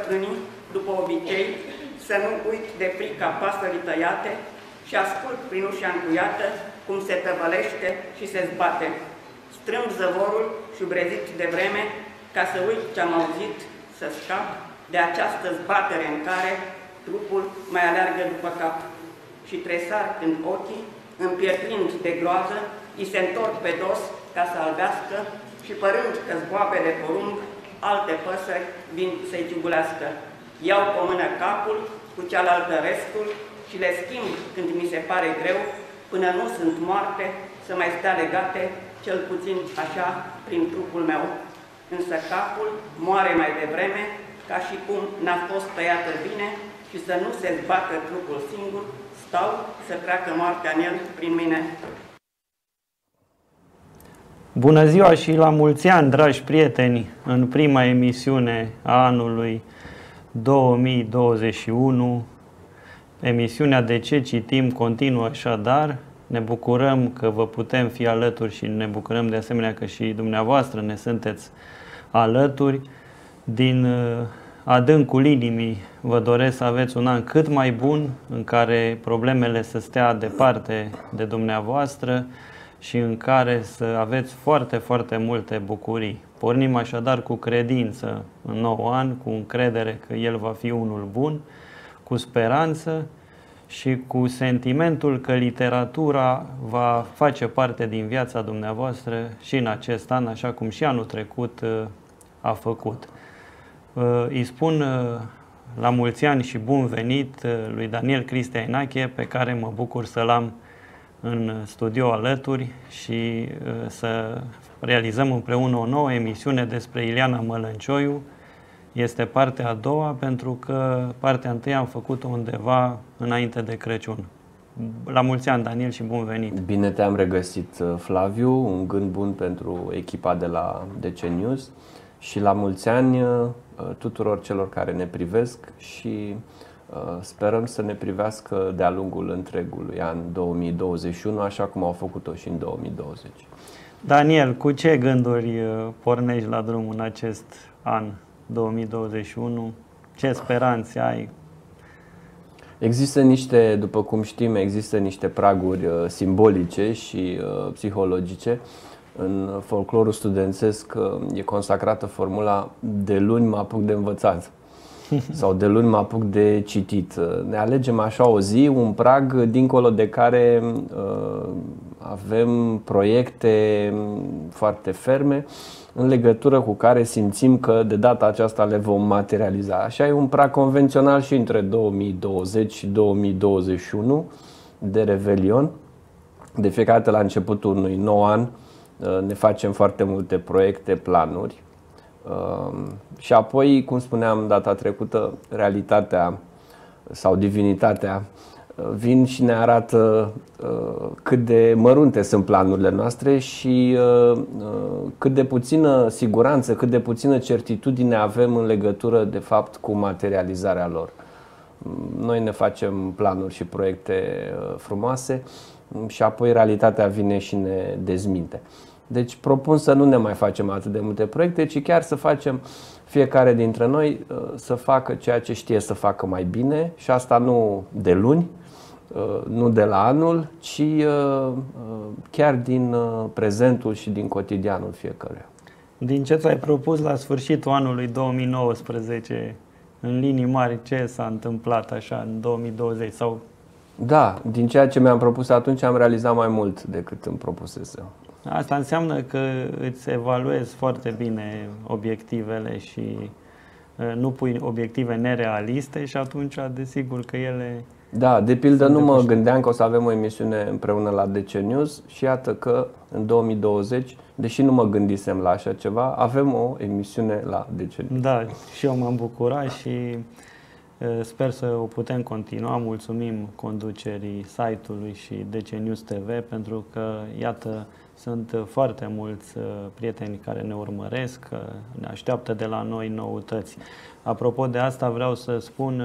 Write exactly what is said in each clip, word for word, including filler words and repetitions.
bătrânii, după obicei, să nu uit de frica pasării tăiate și ascult prin ușa încuiată cum se tăvălește și se zbate. Strâng zăvorul șubrezit de vreme ca să uit ce-am auzit, să scap de această zbatere în care trupul mai aleargă după cap. Și tresar când ochii, împietrind de groază, îi se întorc pe dos ca să albească și părând că zboabe de porumb, alte păsări vin să-i ciugulească. Iau pe o mână capul, cu cealaltă restul și le schimb când mi se pare greu, până nu sunt moarte, să mai stea legate, cel puțin așa, prin trupul meu. Însă capul moare mai devreme, ca și cum n-a fost tăiată bine și să nu se zbată trupul singur, stau să treacă moartea în el prin mine. Bună ziua și la mulți ani, dragi prieteni, în prima emisiune a anului două mii douăzeci și unu. Emisiunea De ce citim continuă așadar. Ne bucurăm că vă putem fi alături și ne bucurăm de asemenea că și dumneavoastră ne sunteți alături. Din adâncul inimii vă doresc să aveți un an cât mai bun, în care problemele să stea departe de dumneavoastră și în care să aveți foarte, foarte multe bucurii. Pornim așadar cu credință în nou an, cu încredere că el va fi unul bun, cu speranță și cu sentimentul că literatura va face parte din viața dumneavoastră și în acest an, așa cum și anul trecut a făcut. Îi spun la mulți ani și bun venit lui Daniel Cristea Enache, pe care mă bucur să-l am în studio alături și să realizăm împreună o nouă emisiune despre Ileana Mălăncioiu. Este partea a doua, pentru că partea întâi am făcut-o undeva înainte de Crăciun. La mulți ani, Daniel, și bun venit! Bine te-am regăsit, Flaviu, un gând bun pentru echipa de la D C News și la mulți ani tuturor celor care ne privesc și sperăm să ne privească de-a lungul întregului an două mii douăzeci și unu, așa cum au făcut-o și în două mii douăzeci. Daniel, cu ce gânduri pornești la drum în acest an două mii douăzeci și unu? Ce speranțe ai? Există niște, după cum știm, există niște praguri simbolice și psihologice. În folclorul studențesc e consacrată formula de luni mă apuc de învățat sau de luni mă apuc de citit. Ne alegem așa o zi, un prag dincolo de care uh, avem proiecte foarte ferme în legătură cu care simțim că de data aceasta le vom materializa. Așa e un prag convențional și între două mii douăzeci și două mii douăzeci și unu de Revelion. De fiecare dată la începutul unui nou an ne facem foarte multe proiecte, planuri. Și apoi, cum spuneam data trecută, realitatea sau divinitatea vin și ne arată cât de mărunte sunt planurile noastre și cât de puțină siguranță, cât de puțină certitudine avem în legătură de fapt cu materializarea lor. Noi ne facem planuri și proiecte frumoase și apoi realitatea vine și ne dezminte. Deci propun să nu ne mai facem atât de multe proiecte, ci chiar să facem fiecare dintre noi să facă ceea ce știe să facă mai bine și asta nu de luni, nu de la anul, ci chiar din prezentul și din cotidianul fiecăruia. Din ce ți-ai propus la sfârșitul anului două mii nouăsprezece, în linii mari, ce s-a întâmplat așa în două mii douăzeci? Sau... Da, din ceea ce mi-am propus atunci am realizat mai mult decât îmi propusesem. Asta înseamnă că îți evaluezi foarte bine obiectivele și nu pui obiective nerealiste și atunci, desigur că ele... Da, de pildă nu mă gândeam că o să avem o emisiune împreună la D C News și iată că în două mii douăzeci, deși nu mă gândisem la așa ceva, avem o emisiune la D C News. Da, și eu m-am bucurat și sper să o putem continua. Mulțumim conducerii site-ului și D C News T V pentru că, iată, sunt foarte mulți prieteni care ne urmăresc, ne așteaptă de la noi noutăți. Apropo de asta, vreau să spun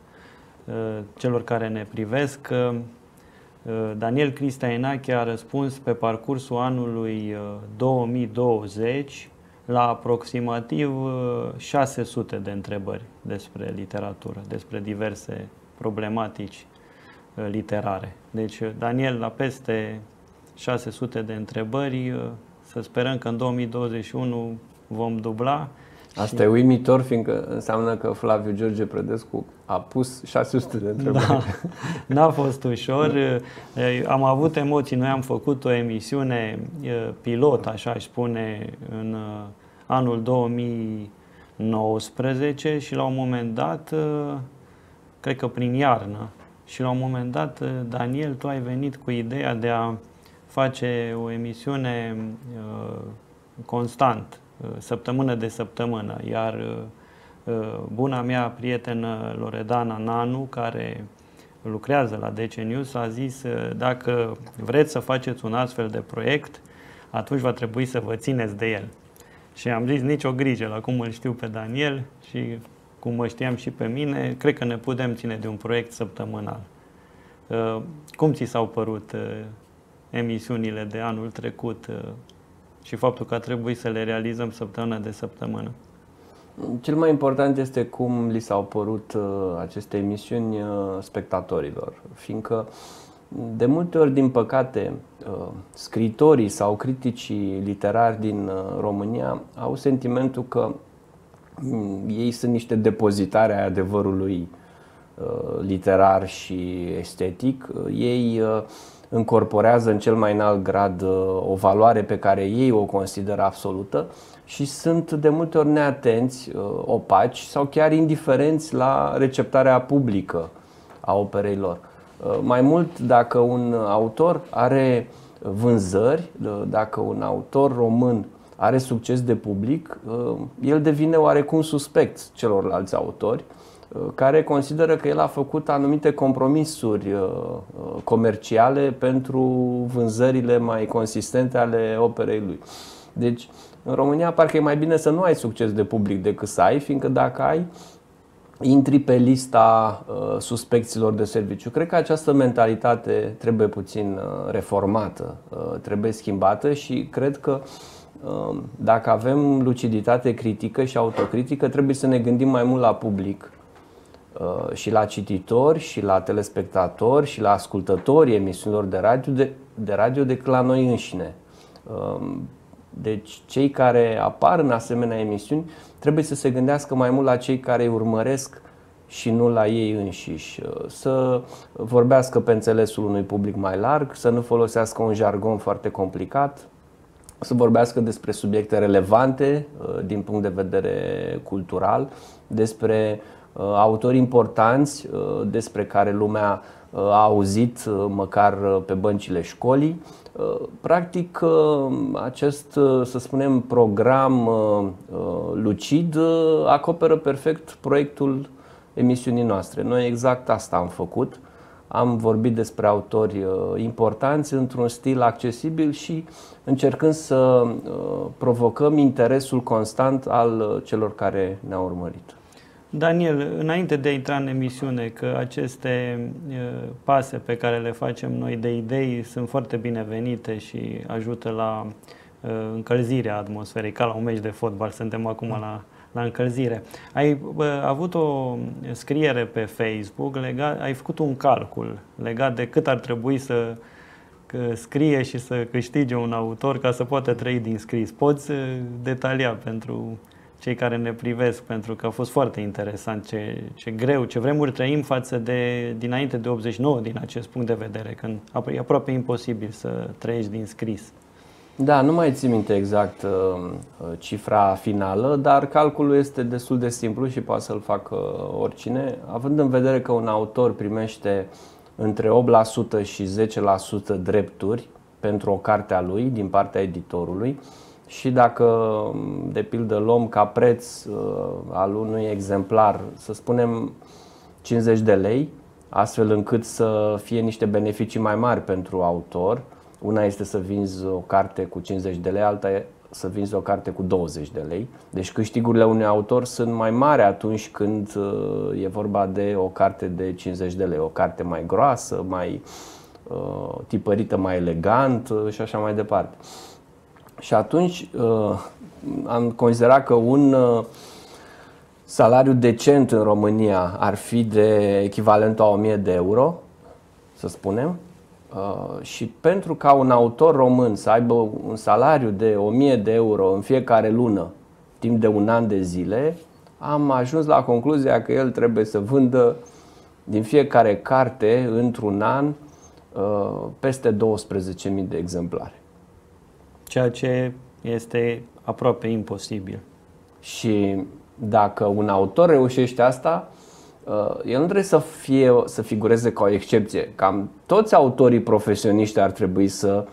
celor care ne privesc că Daniel Cristea Enache a răspuns pe parcursul anului două mii douăzeci la aproximativ șase sute de întrebări despre literatură, despre diverse problematici literare. Deci Daniel la peste șase sute de întrebări, să sperăm că în două mii douăzeci și unu vom dubla. Asta și... e uimitor, fiindcă înseamnă că Flaviu George Prădescu a pus șase sute de întrebări. Da, n-a fost ușor. Am avut emoții. Noi am făcut o emisiune pilot, așa aș spune, în anul două mii nouăsprezece și la un moment dat, cred că prin iarnă, și la un moment dat, Daniel, tu ai venit cu ideea de a face o emisiune constant, săptămână de săptămână, iar buna mea prietenă Loredana Nanu, care lucrează la D C News, a zis: dacă vreți să faceți un astfel de proiect, atunci va trebui să vă țineți de el. Și am zis: nicio grijă, la cum îl știu pe Daniel și cum mă știam și pe mine, cred că ne putem ține de un proiect săptămânal. Cum ți s-au părut emisiunile de anul trecut și faptul că a trebuit să le realizăm săptămână de săptămână? Cel mai important este cum li s-au părut aceste emisiuni spectatorilor, fiindcă de multe ori, din păcate, scriitorii sau criticii literari din România au sentimentul că ei sunt niște depozitari ai adevărului literar și estetic. Ei încorporează în cel mai înalt grad o valoare pe care ei o consideră absolută și sunt de multe ori neatenți, opaci sau chiar indiferenți la receptarea publică a operei lor. Mai mult, dacă un autor are vânzări, dacă un autor român are succes de public, el devine oarecum suspect celorlalți autori care consideră că el a făcut anumite compromisuri comerciale pentru vânzările mai consistente ale operei lui. Deci, în România parcă e mai bine să nu ai succes de public decât să ai, fiindcă dacă ai, intri pe lista uh, suspecților de serviciu. Cred că această mentalitate trebuie puțin uh, reformată, uh, trebuie schimbată și cred că uh, dacă avem luciditate critică și autocritică, trebuie să ne gândim mai mult la public uh, și la cititori și la telespectatori și la ascultătorii emisiunilor de radio, de, de radio decât la noi înșine. Uh, Deci cei care apar în asemenea emisiuni trebuie să se gândească mai mult la cei care îi urmăresc și nu la ei înșiși. Să vorbească pe înțelesul unui public mai larg, să nu folosească un jargon foarte complicat, să vorbească despre subiecte relevante din punct de vedere cultural, despre autori importanți despre care lumea a auzit măcar pe băncile școlii. Practic, acest, să spunem, program lucid acoperă perfect proiectul emisiunii noastre. Noi exact asta am făcut. Am vorbit despre autori importanți într-un stil accesibil și încercând să provocăm interesul constant al celor care ne-au urmărit. Daniel, înainte de a intra în emisiune, că aceste pase pe care le facem noi de idei sunt foarte binevenite și ajută la încălzirea atmosferei, ca la un meci de fotbal, suntem acum la, la încălzire. Ai avut o scriere pe Facebook, legat, ai făcut un calcul legat de cât ar trebui să scrie și să câștige un autor ca să poată trăi din scris. Poți detalia pentru cei care ne privesc, pentru că a fost foarte interesant ce, ce greu, ce vremuri trăim față de dinainte de optzeci și nouă din acest punct de vedere, când e aproape imposibil să trăiești din scris. Da, nu mai țin minte exact uh, cifra finală, dar calculul este destul de simplu și poate să-l facă oricine, având în vedere că un autor primește între opt la sută și zece la sută drepturi pentru o carte a lui din partea editorului. Și dacă, de pildă, luăm ca preț uh, al unui exemplar, să spunem cincizeci de lei, astfel încât să fie niște beneficii mai mari pentru autor. Una este să vinzi o carte cu cincizeci de lei, alta e să vinzi o carte cu douăzeci de lei. Deci câștigurile unui autor sunt mai mari atunci când uh, e vorba de o carte de cincizeci de lei. O carte mai groasă, mai uh, tipărită, mai elegant uh, și așa mai departe. Și atunci, am considerat că un salariu decent în România ar fi de echivalentul a o mie de euro, să spunem. Și pentru ca un autor român să aibă un salariu de o mie de euro în fiecare lună, timp de un an de zile, am ajuns la concluzia că el trebuie să vândă din fiecare carte, într-un an, peste douăsprezece mii de exemplare. Ceea ce este aproape imposibil. Și dacă un autor reușește asta, el nu trebuie să, fie, să figureze ca o excepție. Cam toți autorii profesioniști ar trebui să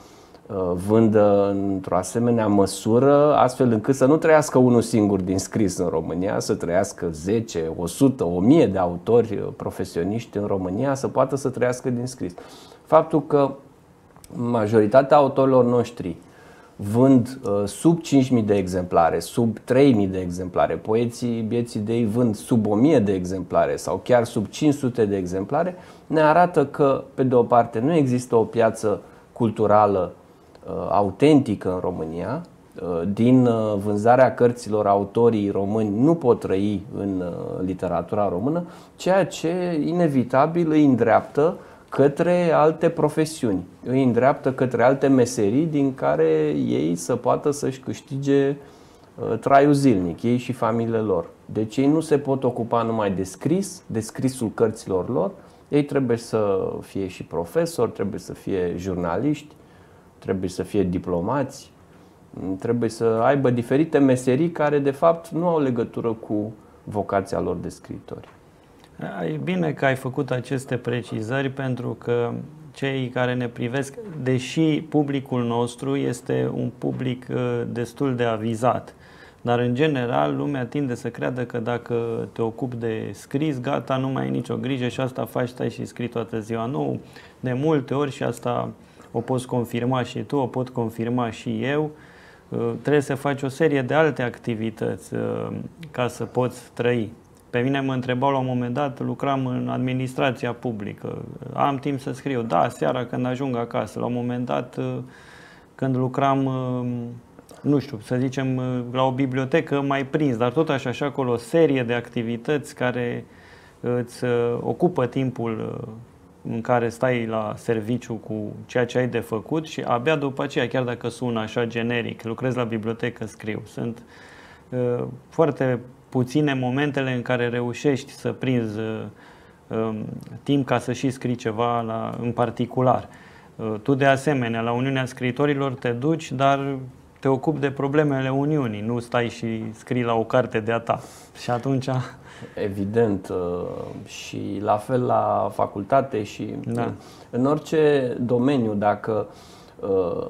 vândă într-o asemenea măsură, astfel încât să nu trăiască unul singur din scris în România, să trăiască zece, o sută, o mie de autori profesioniști în România, să poată să trăiască din scris. Faptul că majoritatea autorilor noștri vând uh, sub cinci mii de exemplare, sub trei mii de exemplare, poeții vieții de ei vând sub o mie de exemplare sau chiar sub cinci sute de exemplare, ne arată că, pe de o parte, nu există o piață culturală uh, autentică în România. Uh, din uh, vânzarea cărților, autorii români nu pot trăi în uh, literatura română, ceea ce inevitabil îi îndreaptă către alte profesiuni, îi îndreaptă către alte meserii din care ei să poată să-și câștige uh, traiul zilnic, ei și familiile lor. Deci ei nu se pot ocupa numai de scris, de scrisul cărților lor, ei trebuie să fie și profesori, trebuie să fie jurnaliști, trebuie să fie diplomați, trebuie să aibă diferite meserii care de fapt nu au legătură cu vocația lor de scriitori. E bine că ai făcut aceste precizări, pentru că cei care ne privesc, deși publicul nostru este un public destul de avizat, dar în general lumea tinde să creadă că dacă te ocupi de scris, gata, nu mai ai nicio grijă și asta faci, stai și scrii toată ziua. Nu, de multe ori, și asta o poți confirma și tu, o pot confirma și eu, trebuie să faci o serie de alte activități ca să poți trăi. Pe mine mă întrebau la un moment dat, lucram în administrația publică, am timp să scriu, da, seara când ajung acasă. La un moment dat, când lucram, nu știu, să zicem, la o bibliotecă mai prins, dar tot așa și acolo o serie de activități care îți ocupă timpul în care stai la serviciu cu ceea ce ai de făcut și abia după aceea, chiar dacă sună așa generic, lucrez la bibliotecă, scriu. Sunt uh, foarte puține momentele în care reușești să prinzi uh, uh, timp ca să și scrii ceva la, în particular. Uh, tu de asemenea, la Uniunea Scriitorilor te duci, dar te ocupi de problemele Uniunii, nu stai și scrii la o carte de-a ta. Și atunci... Evident, și la fel la facultate și da. În orice domeniu, dacă uh,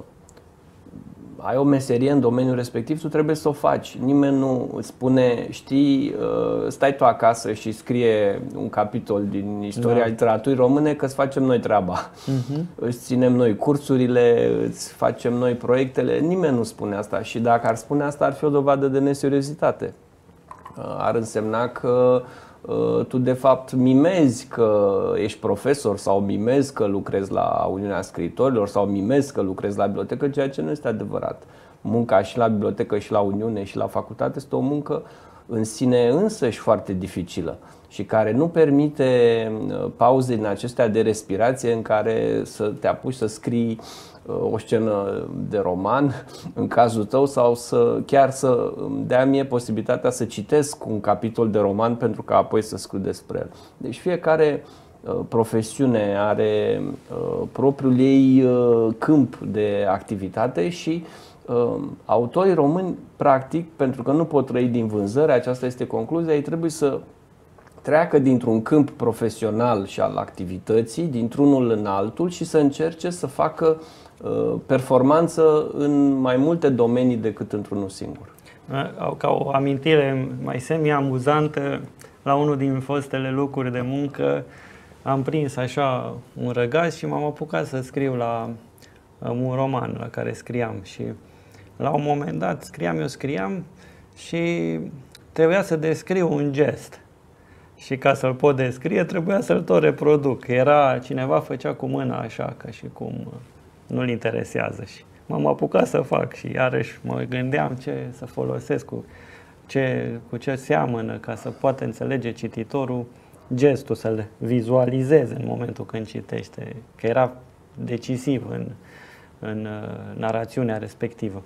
ai o meserie în domeniul respectiv, tu trebuie să o faci. Nimeni nu îți spune, știi, uh, stai tu acasă și scrie un capitol din istoria da. literaturii române, că îți facem noi treaba. Uh-huh. Îți ținem noi cursurile, îți facem noi proiectele. Nimeni nu spune asta și dacă ar spune asta, ar fi o dovadă de neseriozitate. Ar însemna că uh, tu de fapt mimezi că ești profesor sau mimezi că lucrezi la Uniunea Scriitorilor sau mimezi că lucrezi la bibliotecă, ceea ce nu este adevărat. Munca și la bibliotecă și la Uniune și la facultate este o muncă în sine însăși foarte dificilă și care nu permite pauze din acestea de respirație în care să te apuci să scrii o scenă de roman, în cazul tău, sau să chiar să îmi dea mie posibilitatea să citesc un capitol de roman pentru că apoi să scriu despre el. Deci fiecare uh, profesiune are uh, propriul ei uh, câmp de activitate și uh, autorii români, practic, pentru că nu pot trăi din vânzări, aceasta este concluzia, ei trebuie să treacă dintr-un câmp profesional și al activității, dintr-unul în altul și să încerce să facă performanță în mai multe domenii decât într-unul singur. Ca o amintire mai semi-amuzantă, la unul din fostele locuri de muncă am prins așa un răgaz și m-am apucat să scriu la un roman la care scriam și la un moment dat scriam, eu scriam și trebuia să descriu un gest. Și ca să-l pot descrie, trebuia să-l tot reproduc. Era, cineva făcea cu mâna așa, ca și cum nu-l interesează. Și m-am apucat să fac și iarăși mă gândeam ce să folosesc, cu ce, cu ce seamănă, ca să poată înțelege cititorul gestul, să-l vizualizeze în momentul când citește, că era decisiv în, în narațiunea respectivă.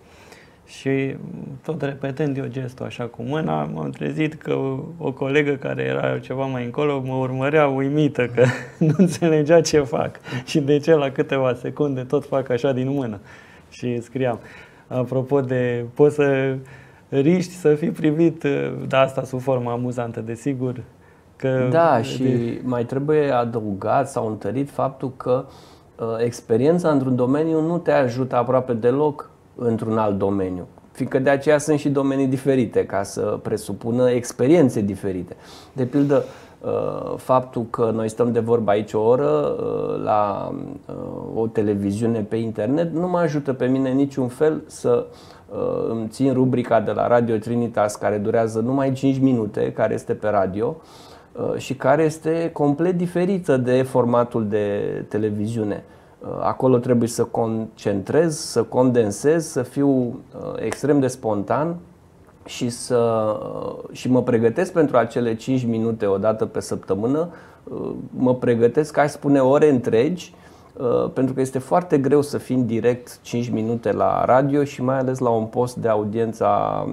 Și tot repetând eu gestul așa cu mâna, m-am trezit că o, o colegă care era ceva mai încolo mă urmărea uimită că nu înțelegea ce fac și de ce la câteva secunde tot fac așa din mână. Și scriam, apropo de poți să riști să fii privit, dar asta sub formă amuzantă, desigur. Că da, și de... mai trebuie adăugat sau întărit faptul că uh, experiența într-un domeniu nu te ajută aproape deloc într-un alt domeniu, fiindcă de aceea sunt și domenii diferite, ca să presupună experiențe diferite. De pildă, faptul că noi stăm de vorbă aici o oră la o televiziune pe internet nu mă ajută pe mine niciun fel să îmi țin rubrica de la Radio Trinitas, care durează numai cinci minute, care este pe radio și care este complet diferită de formatul de televiziune. Acolo trebuie să concentrez, să condensez, să fiu extrem de spontan și, să, și mă pregătesc pentru acele cinci minute o dată pe săptămână. Mă pregătesc, aș spune, ore întregi, pentru că este foarte greu să fii în direct cinci minute la radio și mai ales la un post de audiență a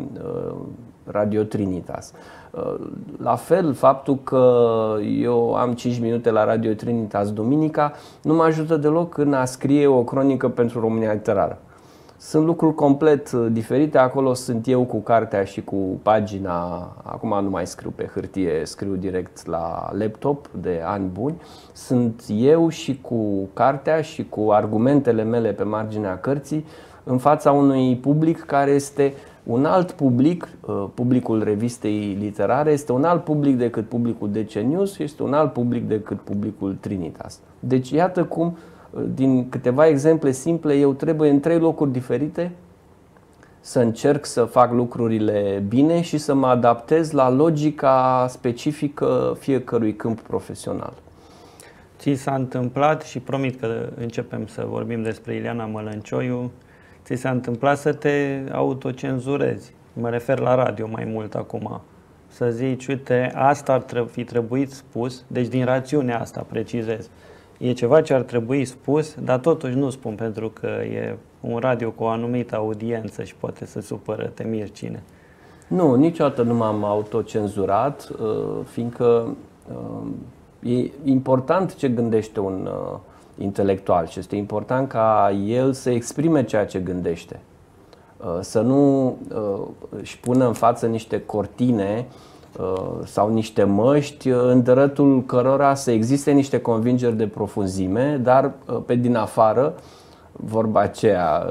Radio Trinitas. La fel, faptul că eu am cinci minute la Radio Trinitas duminica nu mă ajută deloc în a scrie o cronică pentru România Literară. Sunt lucruri complet diferite. Acolo sunt eu cu cartea și cu pagina. Acum nu mai scriu pe hârtie, scriu direct la laptop de ani buni. Sunt eu și cu cartea și cu argumentele mele pe marginea cărții în fața unui public care este un alt public. Publicul revistei literare este un alt public decât publicul D C News și este un alt public decât publicul Trinitas. Deci iată cum, din câteva exemple simple, eu trebuie în trei locuri diferite să încerc să fac lucrurile bine și să mă adaptez la logica specifică fiecărui câmp profesional. Ți s-a întâmplat, și promit că începem să vorbim despre Ileana Mălăncioiu, ți s-a întâmplat să te autocenzurezi? Mă refer la radio mai mult acum. Să zici, uite, asta ar fi trebuit spus, deci din rațiunea asta precizez. E ceva ce ar trebui spus, dar totuși nu spun, pentru că e un radio cu o anumită audiență și poate să supără, te miri cine. Nu, niciodată nu m-am autocenzurat, fiindcă e important ce gândește un intelectual și este important ca el să exprime ceea ce gândește. Să nu își pună în față niște cortine sau niște măști în dărătul cărora să existe niște convingeri de profunzime, dar pe din afară, vorba aceea,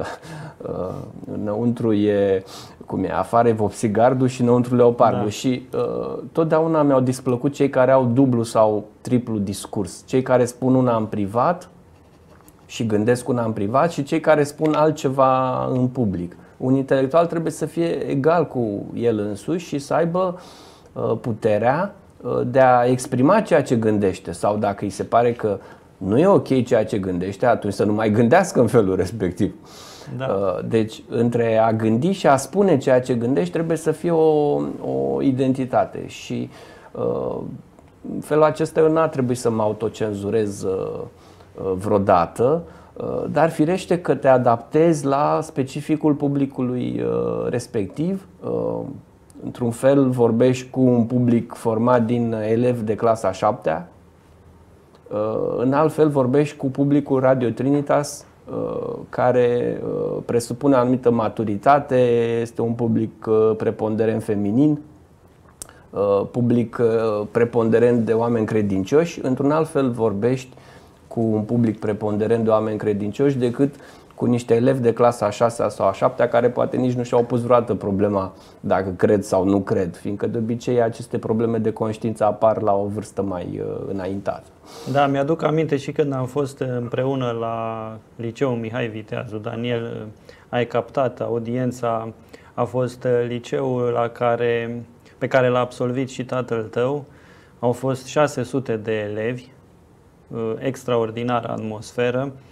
înăuntru e, cum e, afară e vopsigardul și înăuntru leopardul. Da. Și uh, totdeauna mi-au displăcut cei care au dublu sau triplu discurs, cei care spun una în privat și gândesc una în privat și cei care spun altceva în public. Un intelectual trebuie să fie egal cu el însuși și să aibă puterea de a exprima ceea ce gândește, sau dacă îi se pare că nu e ok ceea ce gândește, atunci să nu mai gândească în felul respectiv. Da. Deci între a gândi și a spune ceea ce gândești trebuie să fie o, o identitate și în felul acesta eu n-ar trebui să mă autocenzurez vreodată, dar firește că te adaptezi la specificul publicului respectiv. Într-un fel vorbești cu un public format din elevi de clasa a șaptea, în alt fel vorbești cu publicul Radio Trinitas, care presupune o anumită maturitate, este un public preponderent feminin, public preponderent de oameni credincioși. Într-un alt fel vorbești cu un public preponderent de oameni credincioși decât cu niște elevi de clasa a șasea sau a șaptea care poate nici nu și-au pus vreodată problema dacă cred sau nu cred, fiindcă de obicei aceste probleme de conștiință apar la o vârstă mai înaintată. Da, mi-aduc aminte și când am fost împreună la liceul Mihai Viteazu. Daniel, ai captat audiența, a fost liceul la care, pe care l-a absolvit și tatăl tău. Au fost șase sute de elevi, extraordinară atmosferă.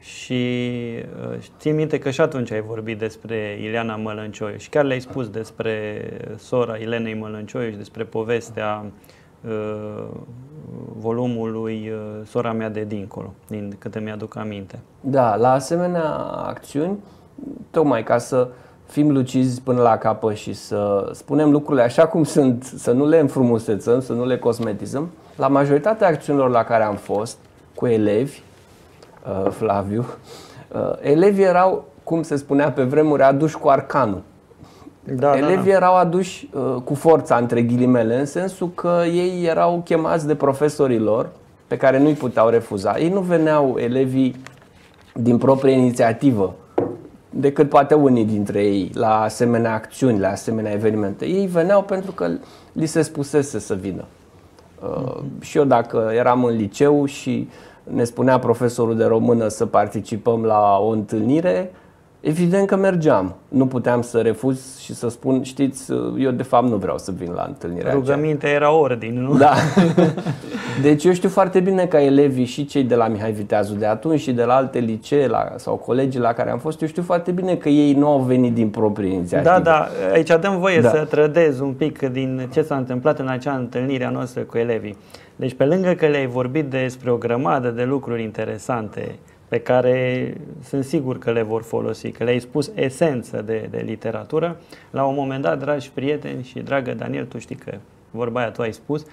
și țin minte că și atunci ai vorbit despre Ileana Mălăncioiu și chiar le-ai spus despre sora Ilenei Mălăncioiu și despre povestea uh, volumului uh, Sora mea de dincolo, din câte mi-aduc aminte. Da, la asemenea acțiuni, tocmai ca să fim lucizi până la capăt și să spunem lucrurile așa cum sunt, să nu le înfrumusețăm, să nu le cosmetizăm, la majoritatea acțiunilor la care am fost cu elevi, uh, Flaviu, uh, elevii erau, cum se spunea pe vremuri, aduși cu arcanul. Da, Elevii da, da. erau aduși uh, cu forța, între ghilimele, în sensul că ei erau chemați de profesorii lor, pe care nu-i puteau refuza. Ei nu veneau, elevii, din proprie inițiativă, decât poate unii dintre ei, la asemenea acțiuni, la asemenea evenimente. Ei veneau pentru că li se spusese să vină. Uh, mm-hmm. Și eu, dacă eram în liceu și ne spunea profesorul de română să participăm la o întâlnire, evident că mergeam. Nu puteam să refuz și să spun, știți, eu de fapt nu vreau să vin la întâlnirea Rugămintea era ordine, nu? Da. Deci eu știu foarte bine că elevii și cei de la Mihai Viteazu de atunci și de la alte licee la, sau colegii la care am fost, eu știu foarte bine că ei nu au venit din proprie inițiativă. Da, da, aici dăm voie Da. să trădez un pic din ce s-a întâmplat în acea întâlnire a noastră cu elevii. Deci pe lângă că le-ai vorbit despre o grămadă de lucruri interesante pe care sunt sigur că le vor folosi, că le-ai spus esență de, de literatură, la un moment dat, dragi prieteni și dragă Daniel, tu știi că vorba aia tu ai spus,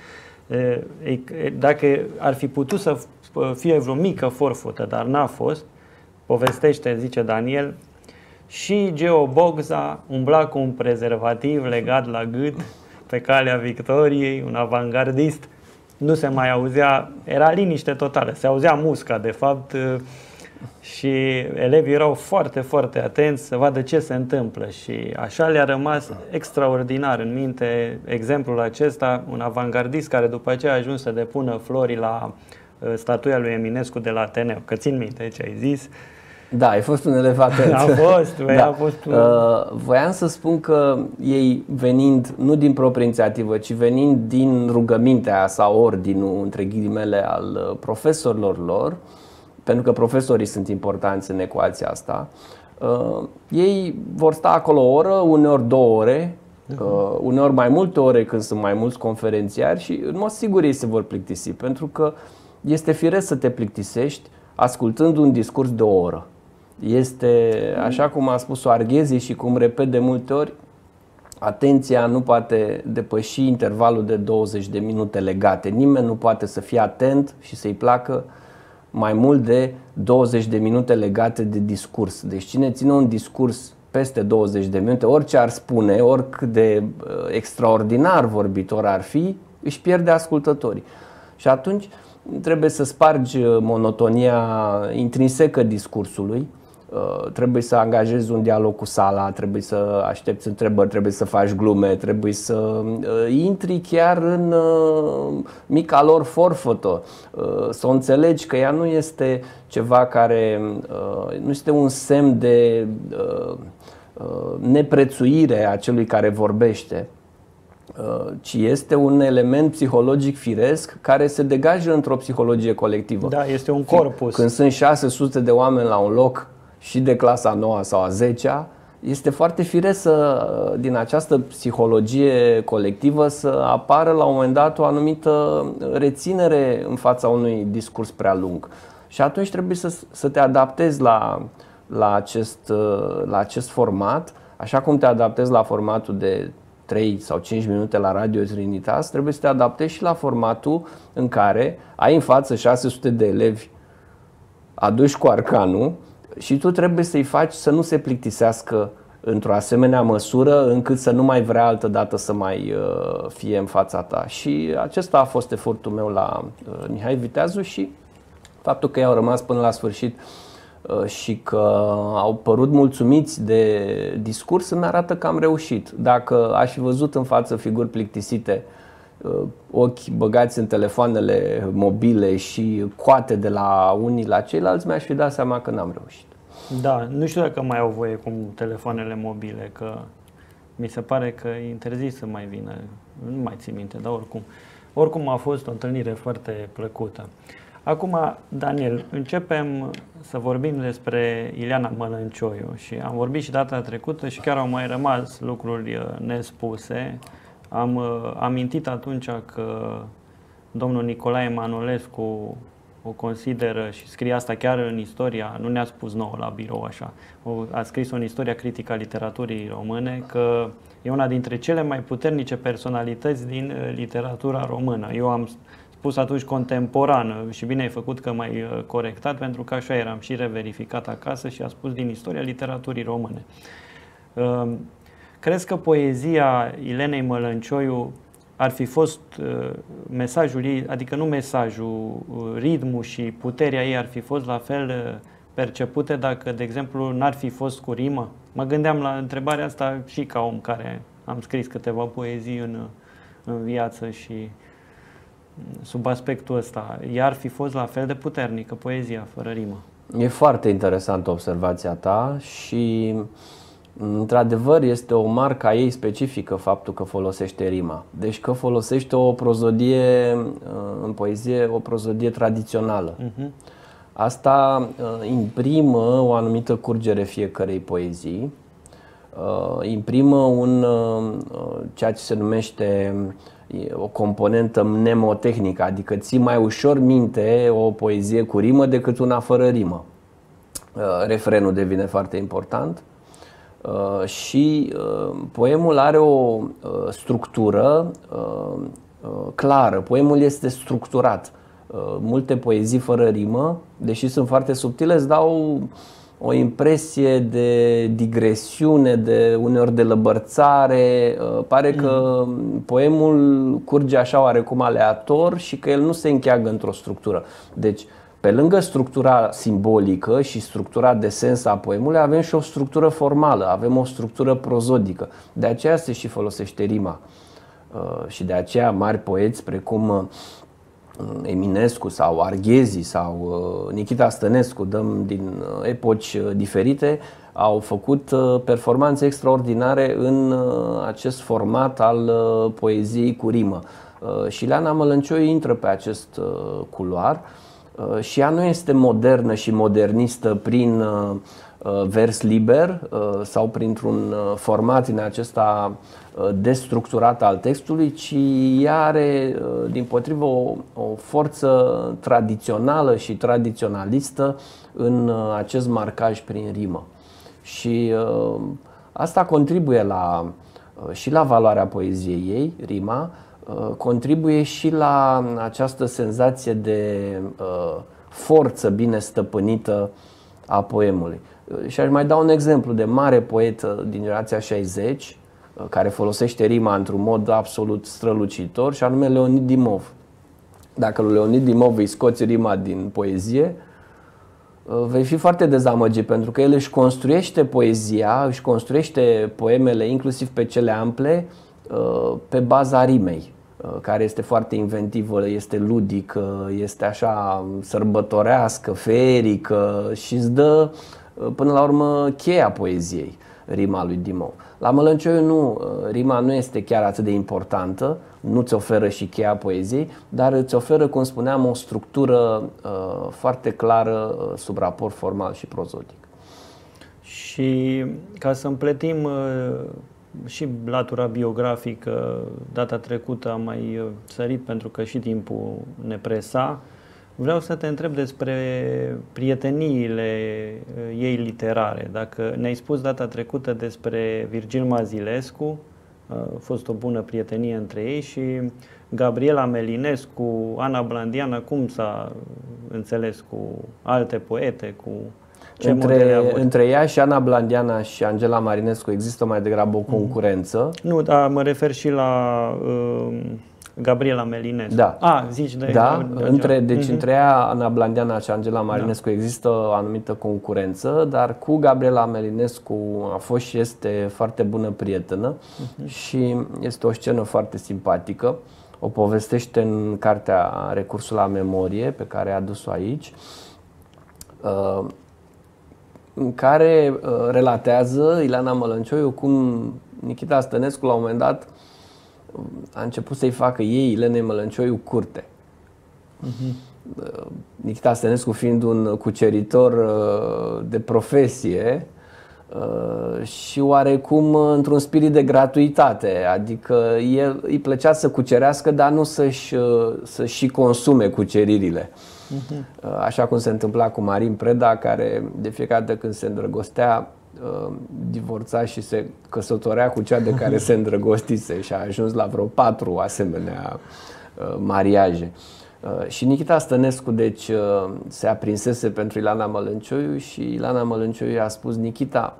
dacă ar fi putut să fie vreo mică forfotă, dar n-a fost, povestește, zice Daniel, și Geo Bogza umbla cu un prezervativ legat la gât pe calea victoriei, un avangardist. Nu se mai auzea, era liniște totală, se auzea musca de fapt și elevii erau foarte, foarte atenți să vadă ce se întâmplă și așa le-a rămas extraordinar în minte exemplul acesta, un avangardist care după aceea a ajuns să depună flori la statuia lui Eminescu de la Ateneu, că țin minte ce ai zis. Da, ai fost un elev atent. A fost, băi, da. a fost un... uh, Voiam să spun că ei venind nu din proprie inițiativă, ci venind din rugămintea sau ordinul, între ghilimele, al profesorilor lor, pentru că profesorii sunt importanți în ecuația asta, uh, ei vor sta acolo o oră, uneori două ore, uh, uneori mai multe ore când sunt mai mulți conferențiari și în mod sigur ei se vor plictisi, pentru că este firesc să te plictisești ascultând un discurs de o oră. Este, așa cum a spus-o Arghezi și cum repet de multe ori, atenția nu poate depăși intervalul de douăzeci de minute legate. Nimeni nu poate să fie atent și să-i placă mai mult de douăzeci de minute legate de discurs. Deci cine ține un discurs peste douăzeci de minute, orice ar spune, oricât de extraordinar vorbitor ar fi, își pierde ascultătorii. Și atunci trebuie să spargi monotonia intrinsecă discursului, trebuie să angajezi un dialog cu sala, trebuie să aștepți întrebări, trebuie să faci glume, trebuie să intri chiar în mica lor forfătă, să o înțelegi că ea nu este ceva care, nu este un semn de neprețuire a celui care vorbește, ci este un element psihologic firesc care se degajă într-o psihologie colectivă. Da, este un corpus. Când sunt șase sute de oameni la un loc și de clasa a noua sau a zecea, este foarte firesc să, din această psihologie colectivă să apară la un moment dat o anumită reținere în fața unui discurs prea lung. Și atunci trebuie să, să te adaptezi la, la, acest, la acest format, așa cum te adaptezi la formatul de trei sau cinci minute la Radio Trinitas, trebuie să te adaptezi și la formatul în care ai în față șase sute de elevi aduși cu arcanul și tu trebuie să-i faci să nu se plictisească într-o asemenea măsură încât să nu mai vrea altă dată să mai fie în fața ta. Și acesta a fost efortul meu la Mihai Viteazu și faptul că ei au rămas până la sfârșit și că au părut mulțumiți de discurs îmi arată că am reușit. Dacă aș fi văzut în față figuri plictisite, ochi băgați în telefoanele mobile și coate de la unii la ceilalți, mi-aș fi dat seama că n-am reușit. Da, nu știu dacă mai au voie cu telefoanele mobile, că mi se pare că e interzis să mai vină, nu mai țin minte, dar oricum. Oricum a fost o întâlnire foarte plăcută. Acum, Daniel, începem să vorbim despre Ileana Mălăncioiu și am vorbit și data trecută și chiar au mai rămas lucruri nespuse. Am amintit atunci că domnul Nicolae Manolescu o consideră și scrie asta chiar în istoria, nu ne-a spus nouă la birou așa, a scris-o în istoria critică a literaturii române, că e una dintre cele mai puternice personalități din literatura română. Eu am spus atunci contemporană și bine ai făcut că m-ai corectat, pentru că așa eram și reverificat acasă și a spus din istoria literaturii române. Crezi că poezia Ilenei Mălăncioiu ar fi fost mesajul ei, adică nu mesajul, ritmul și puterea ei ar fi fost la fel percepute dacă, de exemplu, n-ar fi fost cu rimă? Mă gândeam la întrebarea asta și ca om care am scris câteva poezii în, în viață și sub aspectul ăsta, ea ar fi fost la fel de puternică poezia fără rimă? E foarte interesantă observația ta și într-adevăr este o marcă a ei specifică faptul că folosește rima. Deci că folosește o prozodie în poezie, o prozodie tradițională. Uh-huh. Asta imprimă o anumită curgere fiecărei poezii, imprimă un, ceea ce se numește o componentă mnemotehnică, adică ții mai ușor minte o poezie cu rimă decât una fără rimă. Refrenul devine foarte important. Uh, și uh, poemul are o uh, structură uh, uh, clară. Poemul este structurat. Uh, multe poezii fără rimă, deși sunt foarte subtile, îți dau o impresie de digresiune, de uneori de lăbărțare. Uh, pare mm. că poemul curge așa oarecum aleator și că el nu se încheagă într-o structură. Deci, pe lângă structura simbolică și structura de sens a poemului, avem și o structură formală, avem o structură prozodică. De aceea se și folosește rima. Și de aceea mari poeți precum Eminescu sau Arghezi sau Nichita Stănescu, dăm din epoci diferite, au făcut performanțe extraordinare în acest format al poeziei cu rimă. Și Ileana Mălăncioiu intră pe acest culoar. Și ea nu este modernă și modernistă prin vers liber sau printr-un format din acesta destructurat al textului, ci ea are dimpotrivă o, o forță tradițională și tradiționalistă în acest marcaj prin rimă. Și asta contribuie la, și la valoarea poeziei ei, rima, contribuie și la această senzație de uh, forță bine stăpânită a poemului. Și aș mai da un exemplu de mare poet din generația șaizeci, uh, care folosește rima într-un mod absolut strălucitor, și anume Leonid Dimov. Dacă lui Leonid Dimov îi scoți rima din poezie, uh, vei fi foarte dezamăgit, pentru că el își construiește poezia, își construiește poemele, inclusiv pe cele ample, uh, pe baza rimei, care este foarte inventivă, este ludică, este așa sărbătorească, feerică și îți dă până la urmă cheia poeziei, rima lui Dimov. La Mălăncioiu nu, rima nu este chiar atât de importantă, nu ți oferă și cheia poeziei, dar îți oferă, cum spuneam, o structură uh, foarte clară uh, sub raport formal și prozodic. Și ca să împletim uh... și latura biografică, data trecută am mai sărit pentru că și timpul ne presa. Vreau să te întreb despre prieteniile ei literare. Dacă ne-ai spus data trecută despre Virgil Mazilescu, a fost o bună prietenie între ei, și Gabriela Melinescu, Ana Blandiana, cum s-a înțeles cu alte poete, cu... Între, între ea și Ana Blandiana și Angela Marinescu există mai degrabă o concurență. Nu, dar mă refer și la uh, Gabriela Melinescu. Da. A, zici de... Da, de între, deci uh-huh. între ea, Ana Blandiana și Angela Marinescu da. există o anumită concurență, dar cu Gabriela Melinescu a fost și este foarte bună prietenă uh-huh. și este o scenă foarte simpatică. O povestește în cartea Recursul la memorie, pe care a adus-o aici, uh, în care uh, relatează Ileana Mălăncioiu cum Nichita Stănescu la un moment dat a început să-i facă ei, Ilenei Mălăncioiu, curte. Uh-huh. Nichita Stănescu fiind un cuceritor de profesie și oarecum într-un spirit de gratuitate, adică el îi plăcea să cucerească, dar nu să-și, să-și și consume cuceririle. Uh-huh. Așa cum se întâmpla cu Marin Preda, care de fiecare dată când se îndrăgostea, divorța și se căsătorea cu cea de care se îndrăgostise și a ajuns la vreo patru asemenea mariaje. Și Nichita Stănescu, deci, se aprinsese pentru Ileana Mălăncioiu și Ileana Mălăncioiu i-a spus: Nichita,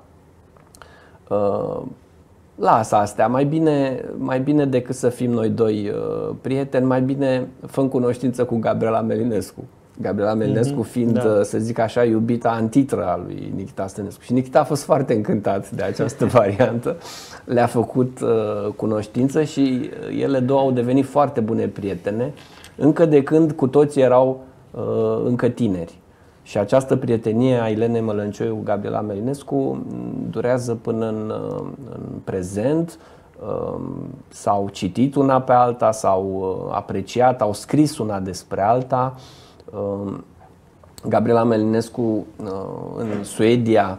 lasă astea, mai bine, mai bine decât să fim noi doi prieteni, mai bine fă cunoștință cu Gabriela Melinescu. Gabriela Melinescu fiind, da, să zic așa, iubita antitră a lui Nichita Stănescu. Și Nichita a fost foarte încântat de această variantă. Le-a făcut uh, cunoștință și ele două au devenit foarte bune prietene, încă de când cu toții erau uh, încă tineri. Și această prietenie a Ilenei Mălăncioiu cu Gabriela Melinescu durează până în, în prezent. Uh, s-au citit una pe alta, s-au apreciat, au scris una despre alta. Gabriela Melinescu în Suedia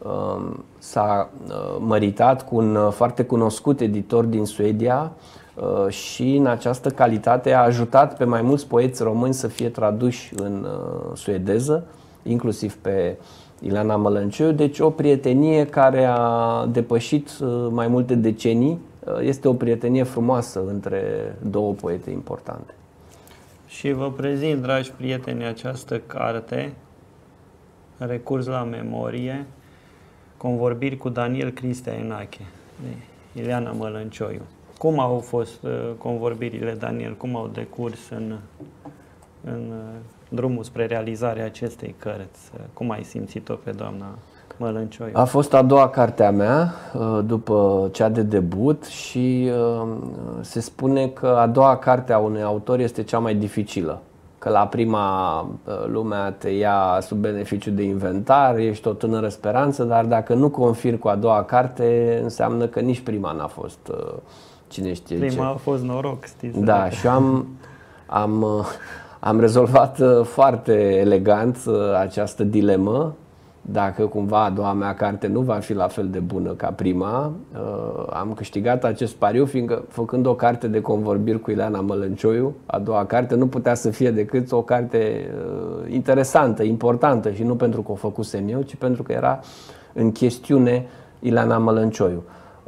s-a măritat cu un foarte cunoscut editor din Suedia și în această calitate a ajutat pe mai mulți poeți români să fie traduși în suedeză, inclusiv pe Ileana Mălăncioiu. Deci o prietenie care a depășit mai multe decenii. Este o prietenie frumoasă între două poete importante. Și vă prezint, dragi prieteni, această carte, Recurs la memorie, convorbiri cu Daniel Cristea Enache, de Ileana Mălăncioiu. Cum au fost convorbirile, Daniel? Cum au decurs în, în drumul spre realizarea acestei cărți? Cum ai simțit-o pe doamna Mălăncioiu? A fost a doua carte a mea, după cea de debut, și se spune că a doua carte a unui autor este cea mai dificilă. Că la prima lumea te ia sub beneficiu de inventar, ești o tânără speranță, dar dacă nu confirmi cu a doua carte, înseamnă că nici prima n-a fost cine știe ce. Prima a fost noroc, știți? Da, și am, am, am rezolvat foarte elegant această dilemă. Dacă cumva a doua mea carte nu va fi la fel de bună ca prima, am câștigat acest pariu, fiindcă făcând o carte de convorbiri cu Ileana Mălăncioiu, a doua carte nu putea să fie decât o carte interesantă, importantă, și nu pentru că o făcusem eu, ci pentru că era în chestiune Ileana Mălăncioiu.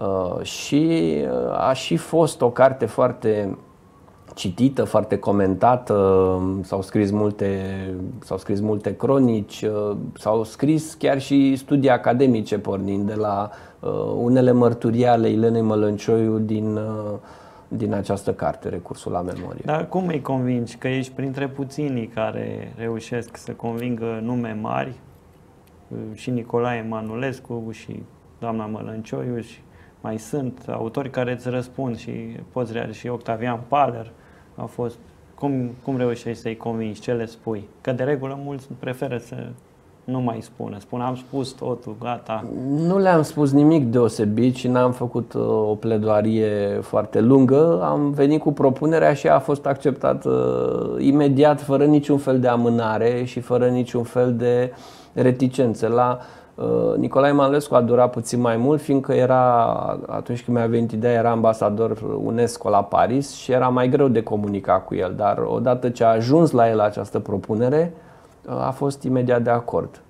Și a și fost o carte foarte citită, foarte comentată, s-au scris multe, s-au scris multe cronici, s-au scris chiar și studii academice pornind de la unele mărturii ale Ilenei Mălăncioiu din, din această carte, Recursul la memorie. Dar cum îi convingi? Că ești printre puținii care reușesc să convingă nume mari, și Nicolae Emanuelescu și doamna Mălăncioiu, și mai sunt autori care îți răspund și poți rea și Octavian Paler a fost. Cum, cum reușești să-i convingi? Ce le spui? Că de regulă mulți preferă să nu mai spună. Spun, am spus totul, gata. Nu le-am spus nimic deosebit și n-am făcut uh, o pledoarie foarte lungă. Am venit cu propunerea și a fost acceptată uh, imediat, fără niciun fel de amânare și fără niciun fel de reticențe. La Nicolae Emanuelescu a durat puțin mai mult, fiindcă era, atunci când mi-a venit ideea, era ambasador UNESCO la Paris și era mai greu de comunicat cu el, dar odată ce a ajuns la el această propunere, a fost imediat de acord.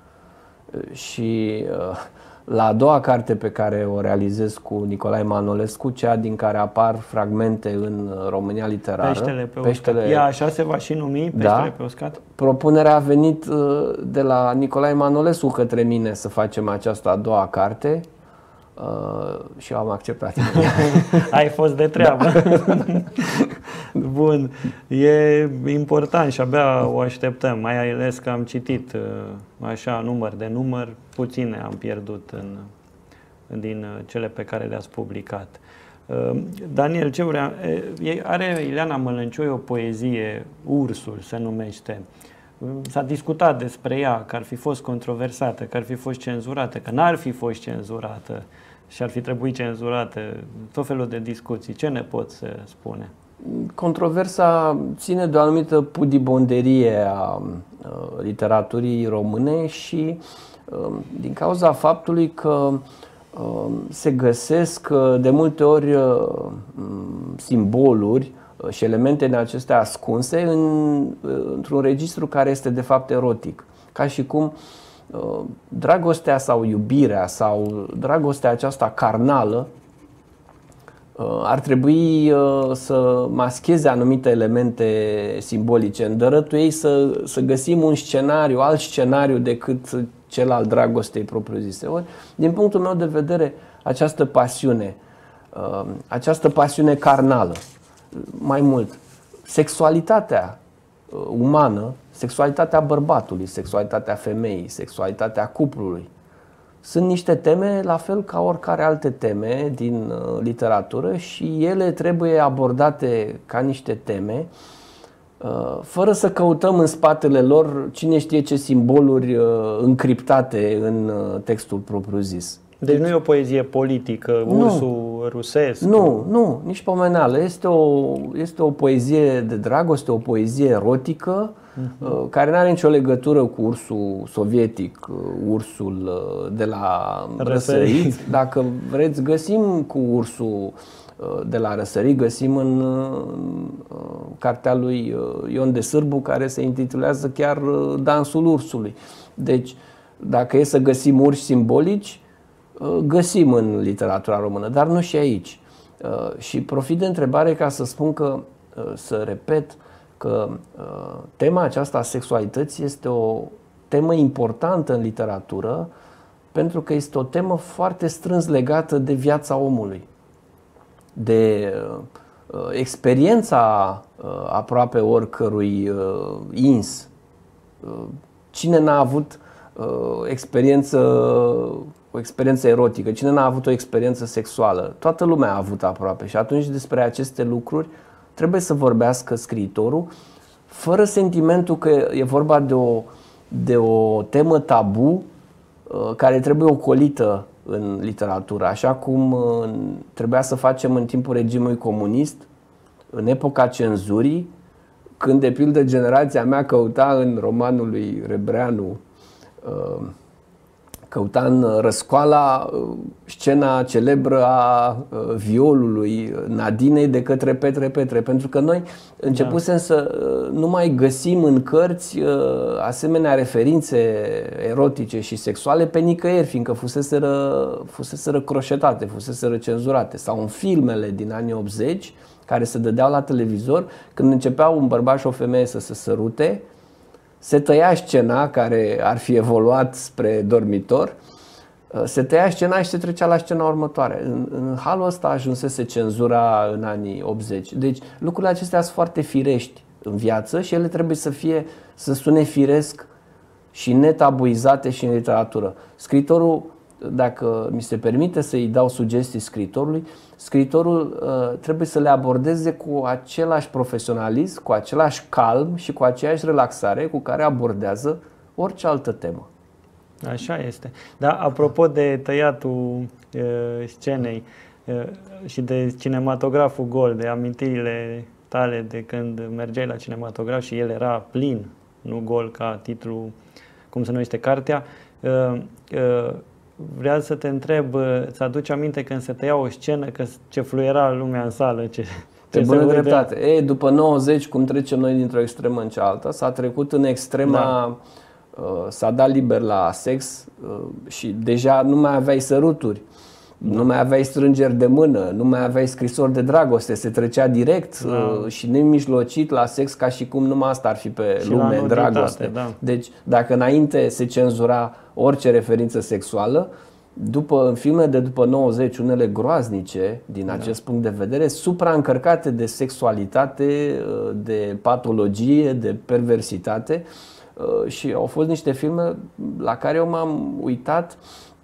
Și la a doua carte pe care o realizez cu Nicolae Emanuelescu, cea din care apar fragmente în România literară, Peștele pe Peștele... uscat. Ea așa se va și numi, Peștele, da, pe uscat? Propunerea a venit de la Nicolae Emanuelescu către mine să facem această a doua carte și am acceptat. Ai fost de treabă. Da. Bun, e important și abia o așteptăm, mai ales că am citit așa număr de număr, puține am pierdut în, din cele pe care le-ați publicat. Daniel, ce vrea? Are Ileana Mălăncioiu o poezie, Ursul se numește. S-a discutat despre ea, că ar fi fost controversată, că ar fi fost cenzurată, că n-ar fi fost cenzurată și ar fi trebuit cenzurată, tot felul de discuții. Ce ne poți spune? Controversa ține de o anumită pudibonderie a literaturii române și din cauza faptului că se găsesc de multe ori simboluri și elemente din acestea ascunse în, într-un registru care este de fapt erotic. Ca și cum dragostea sau iubirea sau dragostea aceasta carnală ar trebui să mascheze anumite elemente simbolice. În dărătul ei să, să găsim un scenariu, alt scenariu decât cel al dragostei propriu-zise. Ori, din punctul meu de vedere, această pasiune, această pasiune carnală, mai mult, sexualitatea umană, sexualitatea bărbatului, sexualitatea femeii, sexualitatea cuplului, sunt niște teme la fel ca oricare alte teme din literatură și ele trebuie abordate ca niște teme fără să căutăm în spatele lor cine știe ce simboluri încriptate în textul propriu-zis. Deci nu e o poezie politică, ursul nu, rusesc? Nu, nu, nici pomeneală. Este o, este o poezie de dragoste, o poezie erotică, uh-huh. care nu are nicio legătură cu ursul sovietic, ursul de la Răsărit. Dacă vreți, găsim cu ursul de la Răsărit, găsim în, în cartea lui Ion de Sârbu, care se intitulează chiar Dansul ursului. Deci, dacă e să găsim urși simbolici, găsim în literatura română, dar nu și aici. Și profit de întrebare ca să spun că, să repet, că tema aceasta a sexualității este o temă importantă în literatură pentru că este o temă foarte strâns legată de viața omului, de experiența aproape oricărui ins. Cine n-a avut experiență o experiență erotică, cine n-a avut o experiență sexuală? Toată lumea a avut aproape și atunci despre aceste lucruri trebuie să vorbească scriitorul fără sentimentul că e vorba de o, de o temă tabu care trebuie ocolită în literatură, așa cum trebuia să facem în timpul regimului comunist, în epoca cenzurii, când de pildă generația mea căuta în romanul lui Rebreanu, căuta în Răscoala scena celebră a violului Nadinei de către Petre Petre, pentru că noi începusem da. să nu mai găsim în cărți asemenea referințe erotice și sexuale pe nicăieri, fiindcă fuseseră, fuseseră croșetate, fuseseră cenzurate, sau în filmele din anii optzeci care se dădeau la televizor, când începeau un bărbat și o femeie să se sărute, se tăia scena care ar fi evoluat spre dormitor, se tăia scena și se trecea la scena următoare. În, în halul ăsta ajunsese cenzura în anii optzeci. Deci lucrurile acestea sunt foarte firești în viață și ele trebuie să fie, să sune firesc și netabuizate și în literatură. Scriitorul, dacă mi se permite să-i dau sugestii scriitorului, scriitorul uh, trebuie să le abordeze cu același profesionalism, cu același calm și cu aceeași relaxare cu care abordează orice altă temă. Așa este. Dar apropo de tăiatul uh, scenei uh, și de cinematograful gol, de amintirile tale de când mergeai la cinematograf și el era plin, nu gol ca titlu, cum se numește cartea, uh, uh, vreau să te întreb, îți aduci aminte când se tăia o scenă, că ce fluiera lumea în sală? Ce, ce bună dreptate. E, după nouăzeci, cum trecem noi dintr-o extremă în cealaltă, s-a trecut în extrema, da. uh, s-a dat liber la sex uh, și deja nu mai aveai săruturi, da. nu mai aveai strângeri de mână, nu mai aveai scrisori de dragoste, se trecea direct da. uh, și nemijlocit la sex, ca și cum numai asta ar fi pe și lume, în dragoste. Da. Deci, dacă înainte se cenzura orice referință sexuală, după, în filme de după nouăzeci, unele groaznice, din acest da. punct de vedere, supraîncărcate de sexualitate, de patologie, de perversitate, și au fost niște filme la care eu m-am uitat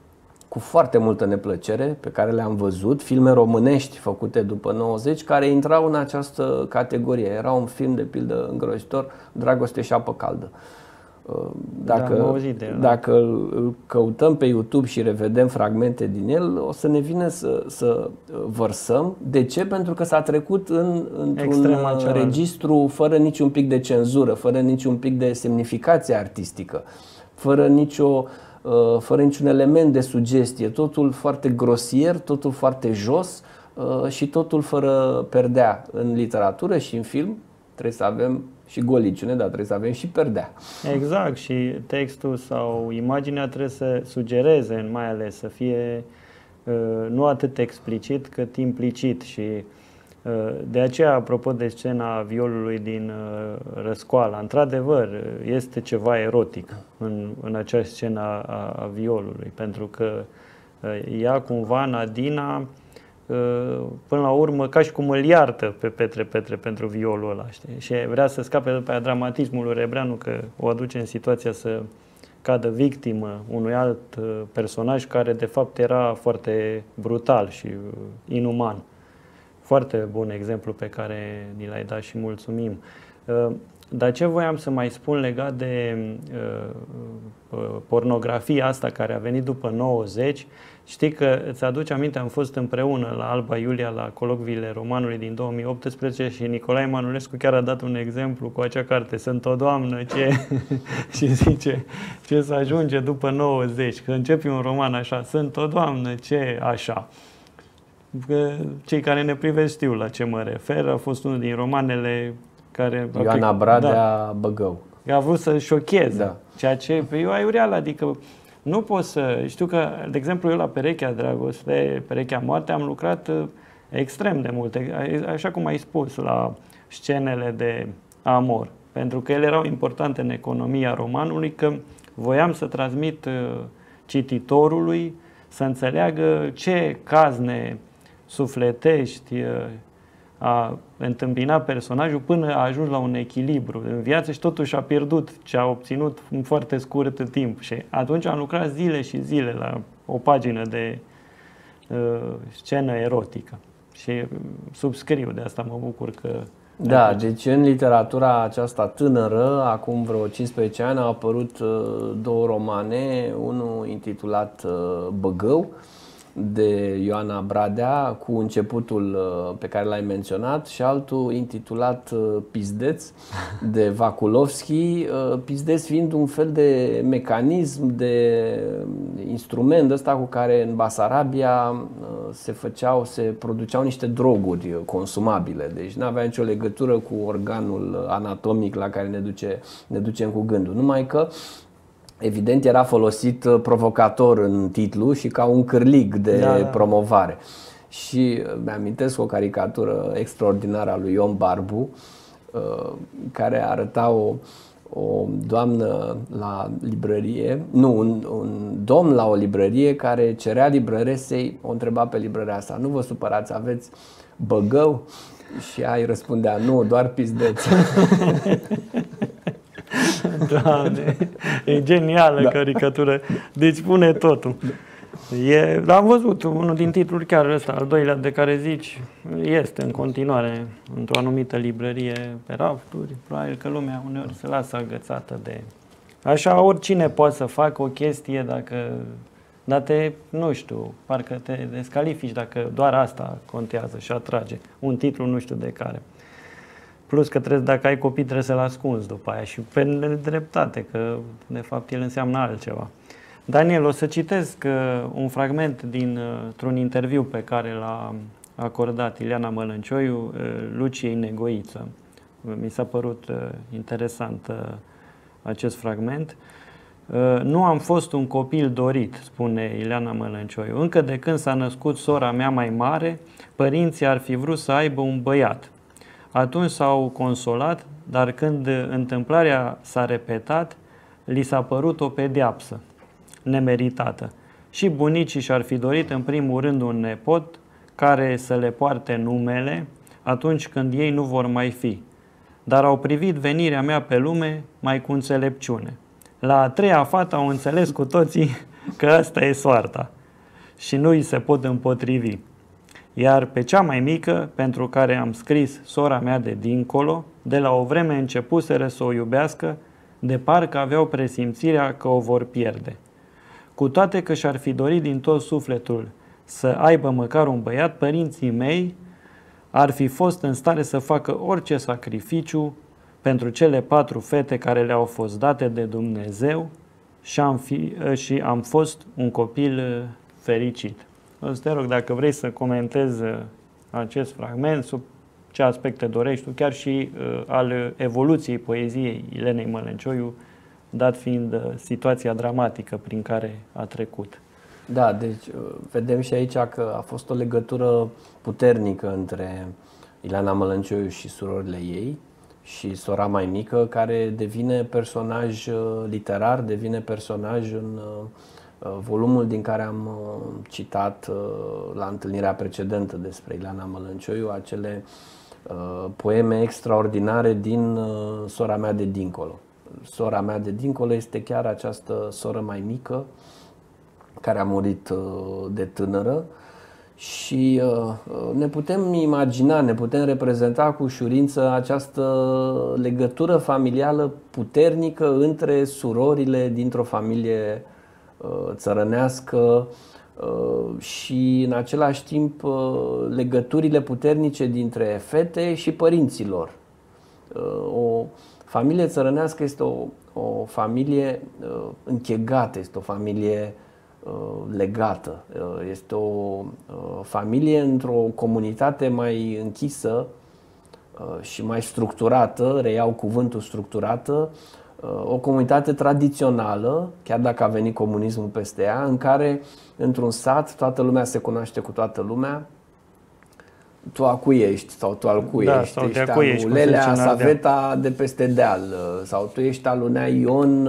cu foarte multă neplăcere, pe care le-am văzut, filme românești făcute după nouăzeci, care intrau în această categorie. Era un film, de pildă, îngrozitor, Dragoste și apă caldă. Dacă, da, auzit de el, dacă îl căutăm pe YouTube și revedem fragmente din el, o să ne vină să, să vărsăm. De ce? Pentru că s-a trecut în, într-un registru fără niciun pic de cenzură, fără niciun pic de semnificație artistică, fără nicio, fără niciun element de sugestie, totul foarte grosier, totul foarte jos și totul fără perdea. În literatură și în film trebuie să avem și goliciune, dar trebuie să avem și perdea. Exact, și textul sau imaginea trebuie să sugereze, mai ales să fie nu atât explicit cât implicit. Și de aceea, apropo de scena violului din Răscoala, într-adevăr este ceva erotic în, în acea scenă a, a violului, pentru că ea cumva, Nadina, până la urmă, ca și cum îl iartă pe Petre Petre pentru violul ăla, știi? Și vrea să scape după aia dramatismul lui Rebreanu, că o aduce în situația să cadă victimă unui alt personaj care de fapt era foarte brutal și inuman. Foarte bun exemplu pe care ni l-ai dat și mulțumim. Dar ce voiam să mai spun legat de pornografia asta care a venit după nouăzeci, știi că îți aduci aminte, am fost împreună la Alba Iulia la colocviile romanului din două mii optsprezece și Nicolae Manulescu chiar a dat un exemplu cu acea carte, Sunt o doamnă ce și zice ce să ajunge după nouăzeci, că începi un roman așa, Sunt o doamnă ce așa. Că cei care ne privesc știu la ce mă refer, a fost unul din romanele care... Ioana Bradea, da, Băgău. A vrut să șocheze, da. Ceea ce eu aiureal, adică nu pot să... Știu că, de exemplu, eu la Perechea Dragoste, Perechea Moarte, am lucrat extrem de multe, așa cum ai spus, la scenele de amor, pentru că ele erau importante în economia romanului, că voiam să transmit cititorului să înțeleagă ce cazne sufletești a întâmpinat personajul până a ajuns la un echilibru în viață și totuși a pierdut ce a obținut în foarte scurt timp. Și atunci am lucrat zile și zile la o pagină de uh, scenă erotică. Și subscriu, de asta mă bucur că... Da, deci în literatura aceasta tânără, acum vreo cincisprezece ani, au apărut uh, două romane, unul intitulat uh, Băgău, de Ioana Bradea, cu începutul pe care l-ai menționat, și altul intitulat Pizdeț, de Vakulovski, Pizdeț fiind un fel de mecanism, de instrument ăsta cu care în Basarabia se făceau, se produceau niște droguri consumabile, deci nu avea nicio legătură cu organul anatomic la care ne, duce, ne ducem cu gândul, numai că evident era folosit provocator în titlu și ca un cârlig de da, da. promovare. Și mi-amintesc o caricatură extraordinară a lui Ion Barbu, care arăta o, o doamnă la librărie, nu, un, un domn la o librărie care cerea librăresei, o întreba pe librăreasa: nu vă supărați, aveți Băgău? Și ea îi răspundea: nu, doar Pizdeț. Doamne, e genială, da. Caricatură. Deci spune totul. E, am văzut unul din titluri, chiar ăsta, al doilea de care zici, este în continuare într-o anumită librărie pe rafturi. Probabil că lumea uneori se lasă agățată de... Așa oricine poate să facă o chestie dacă... Dar te, nu știu, parcă te descalifici dacă doar asta contează și atrage. Un titlu nu știu de care. Plus că trebuie, dacă ai copii, trebuie să-l ascunzi după aia și pe nedreptate, că de fapt el înseamnă altceva. Daniel, o să citesc uh, un fragment dintr-un uh, interviu pe care l-a acordat Ileana Mălâncioiu uh, Luciei Negoiță. Mi s-a părut uh, interesant uh, acest fragment. Uh, nu am fost un copil dorit, spune Ileana Mălâncioiu. Încă de când s-a născut sora mea mai mare, părinții ar fi vrut să aibă un băiat. Atunci s-au consolat, dar când întâmplarea s-a repetat, li s-a părut o pedeapsă nemeritată. Și bunicii și-ar fi dorit în primul rând un nepot care să le poarte numele atunci când ei nu vor mai fi. Dar au privit venirea mea pe lume mai cu înțelepciune. La a treia fată au înțeles cu toții că asta e soarta și nu îi se pot împotrivi. Iar pe cea mai mică, pentru care am scris Sora mea de dincolo, de la o vreme începuseră să o iubească, de parcă aveau presimțirea că o vor pierde. Cu toate că și-ar fi dorit din tot sufletul să aibă măcar un băiat, părinții mei ar fi fost în stare să facă orice sacrificiu pentru cele patru fete care le-au fost date de Dumnezeu și am, fi, și am fost un copil fericit. O să te rog, dacă vrei să comentezi acest fragment, sub ce aspecte dorești tu, chiar și uh, al evoluției poeziei Ilenei Mălăncioiu, dat fiind uh, situația dramatică prin care a trecut. Da, deci vedem și aici că a fost o legătură puternică între Ileana Mălăncioiu și surorile ei și sora mai mică, care devine personaj literar, devine personaj în volumul din care am citat la întâlnirea precedentă despre Ileana Mălăncioiu, acele poeme extraordinare din Sora mea de dincolo. Sora mea de dincolo este chiar această soră mai mică care a murit de tânără și ne putem imagina, ne putem reprezenta cu ușurință această legătură familială puternică între surorile dintr-o familie țărănească și în același timp legăturile puternice dintre fete și părinților. O familie țărănească este o, o familie închegată, este o familie legată. Este o familie într-o comunitate mai închisă și mai structurată, reiau cuvântul structurată, o comunitate tradițională, chiar dacă a venit comunismul peste ea, în care într-un sat toată lumea se cunoaște cu toată lumea. Tu a cui ești sau tu al cui da, ești? sau ești cui ești, Lelea Saveta de peste deal sau tu ești alunea Ion,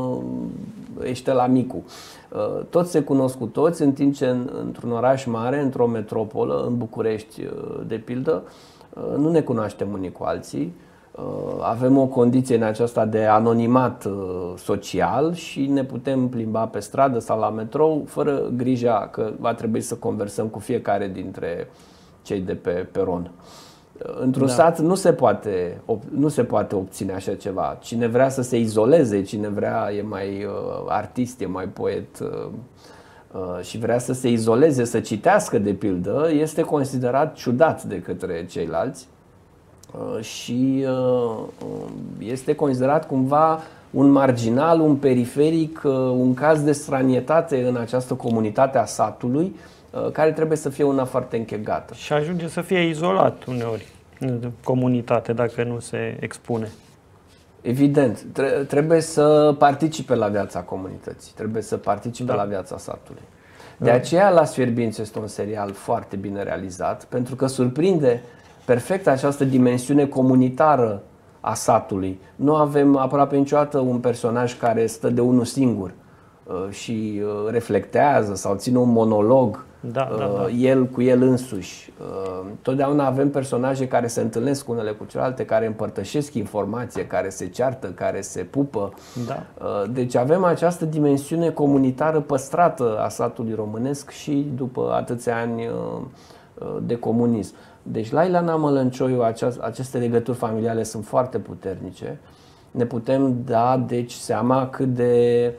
ești la micu. Toți se cunosc cu toți, în timp ce în, într-un oraș mare, într-o metropolă, în București de pildă, nu ne cunoaștem unii cu alții. Avem o condiție în aceasta de anonimat social și ne putem plimba pe stradă sau la metrou fără grija că va trebui să conversăm cu fiecare dintre cei de pe peron. Într-un da. sat nu se poate, nu se poate obține așa ceva. Cine vrea să se izoleze, cine vrea e mai uh, artist, e mai poet uh, uh, și vrea să se izoleze, să citească de pildă, este considerat ciudat de către ceilalți uh, și uh, este considerat cumva un marginal, un periferic, uh, un caz de stranietate în această comunitate a satului, care trebuie să fie una foarte închegată. Și ajunge să fie izolat uneori în comunitate dacă nu se expune. Evident, tre- trebuie să participe la viața comunității, trebuie să participe da. la viața satului. De aceea La Sfierbinți este un serial foarte bine realizat, pentru că surprinde perfect această dimensiune comunitară a satului. Nu avem aproape niciodată un personaj care stă de unul singur și reflectează sau ține un monolog da, da, da. el cu el însuși. Totdeauna avem personaje care se întâlnesc unele cu celelalte, care împărtășesc informație, care se ceartă, care se pupă. Da. Deci avem această dimensiune comunitară păstrată a satului românesc și după atâția ani de comunism. Deci la Ileana Mălăncioiu aceste legături familiale sunt foarte puternice. Ne putem da deci seama cât de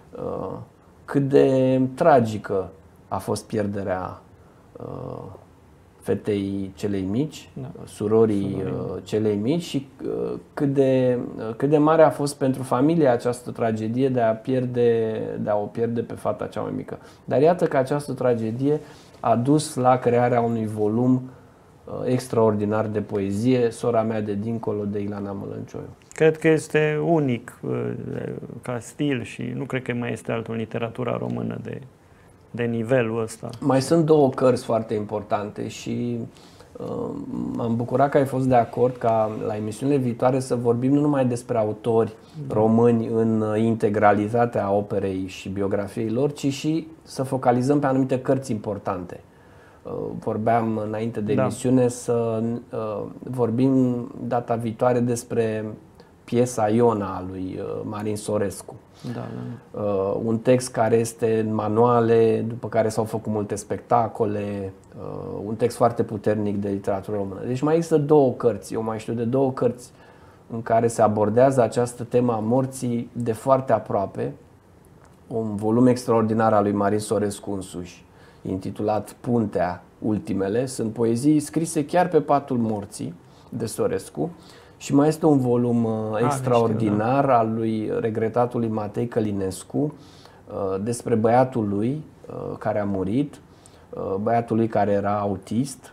cât de tragică a fost pierderea uh, fetei celei mici, da. surorii uh, celei mici și uh, cât, de, uh, cât de mare a fost pentru familie această tragedie de a, pierde, de a o pierde pe fata cea mai mică. Dar iată că această tragedie a dus la crearea unui volum uh, extraordinar de poezie, Sora mea de dincolo, de Ileana Mălăncioiu. Cred că este unic uh, ca stil și nu cred că mai este altul în literatura română de, de nivelul ăsta. Mai sunt două cărți foarte importante și uh, m-am bucurat că ai fost de acord ca la emisiunile viitoare să vorbim nu numai despre autori da. români în integralitatea operei și biografiei lor, ci și să focalizăm pe anumite cărți importante. Uh, vorbeam înainte de emisiune da. să uh, vorbim data viitoare despre piesa Iona a lui Marin Sorescu. Da, da. Uh, un text care este în manuale, după care s-au făcut multe spectacole, uh, un text foarte puternic de literatură română. Deci mai există două cărți, eu mai știu de două cărți în care se abordează această temă a morții de foarte aproape. Un volum extraordinar al lui Marin Sorescu însuși, intitulat Puntea Ultimele. Sunt poezii scrise chiar pe patul morții de Sorescu. Și mai este un volum extraordinar știu, da. al lui regretatului Matei Călinescu despre băiatul lui care a murit, băiatul lui care era autist,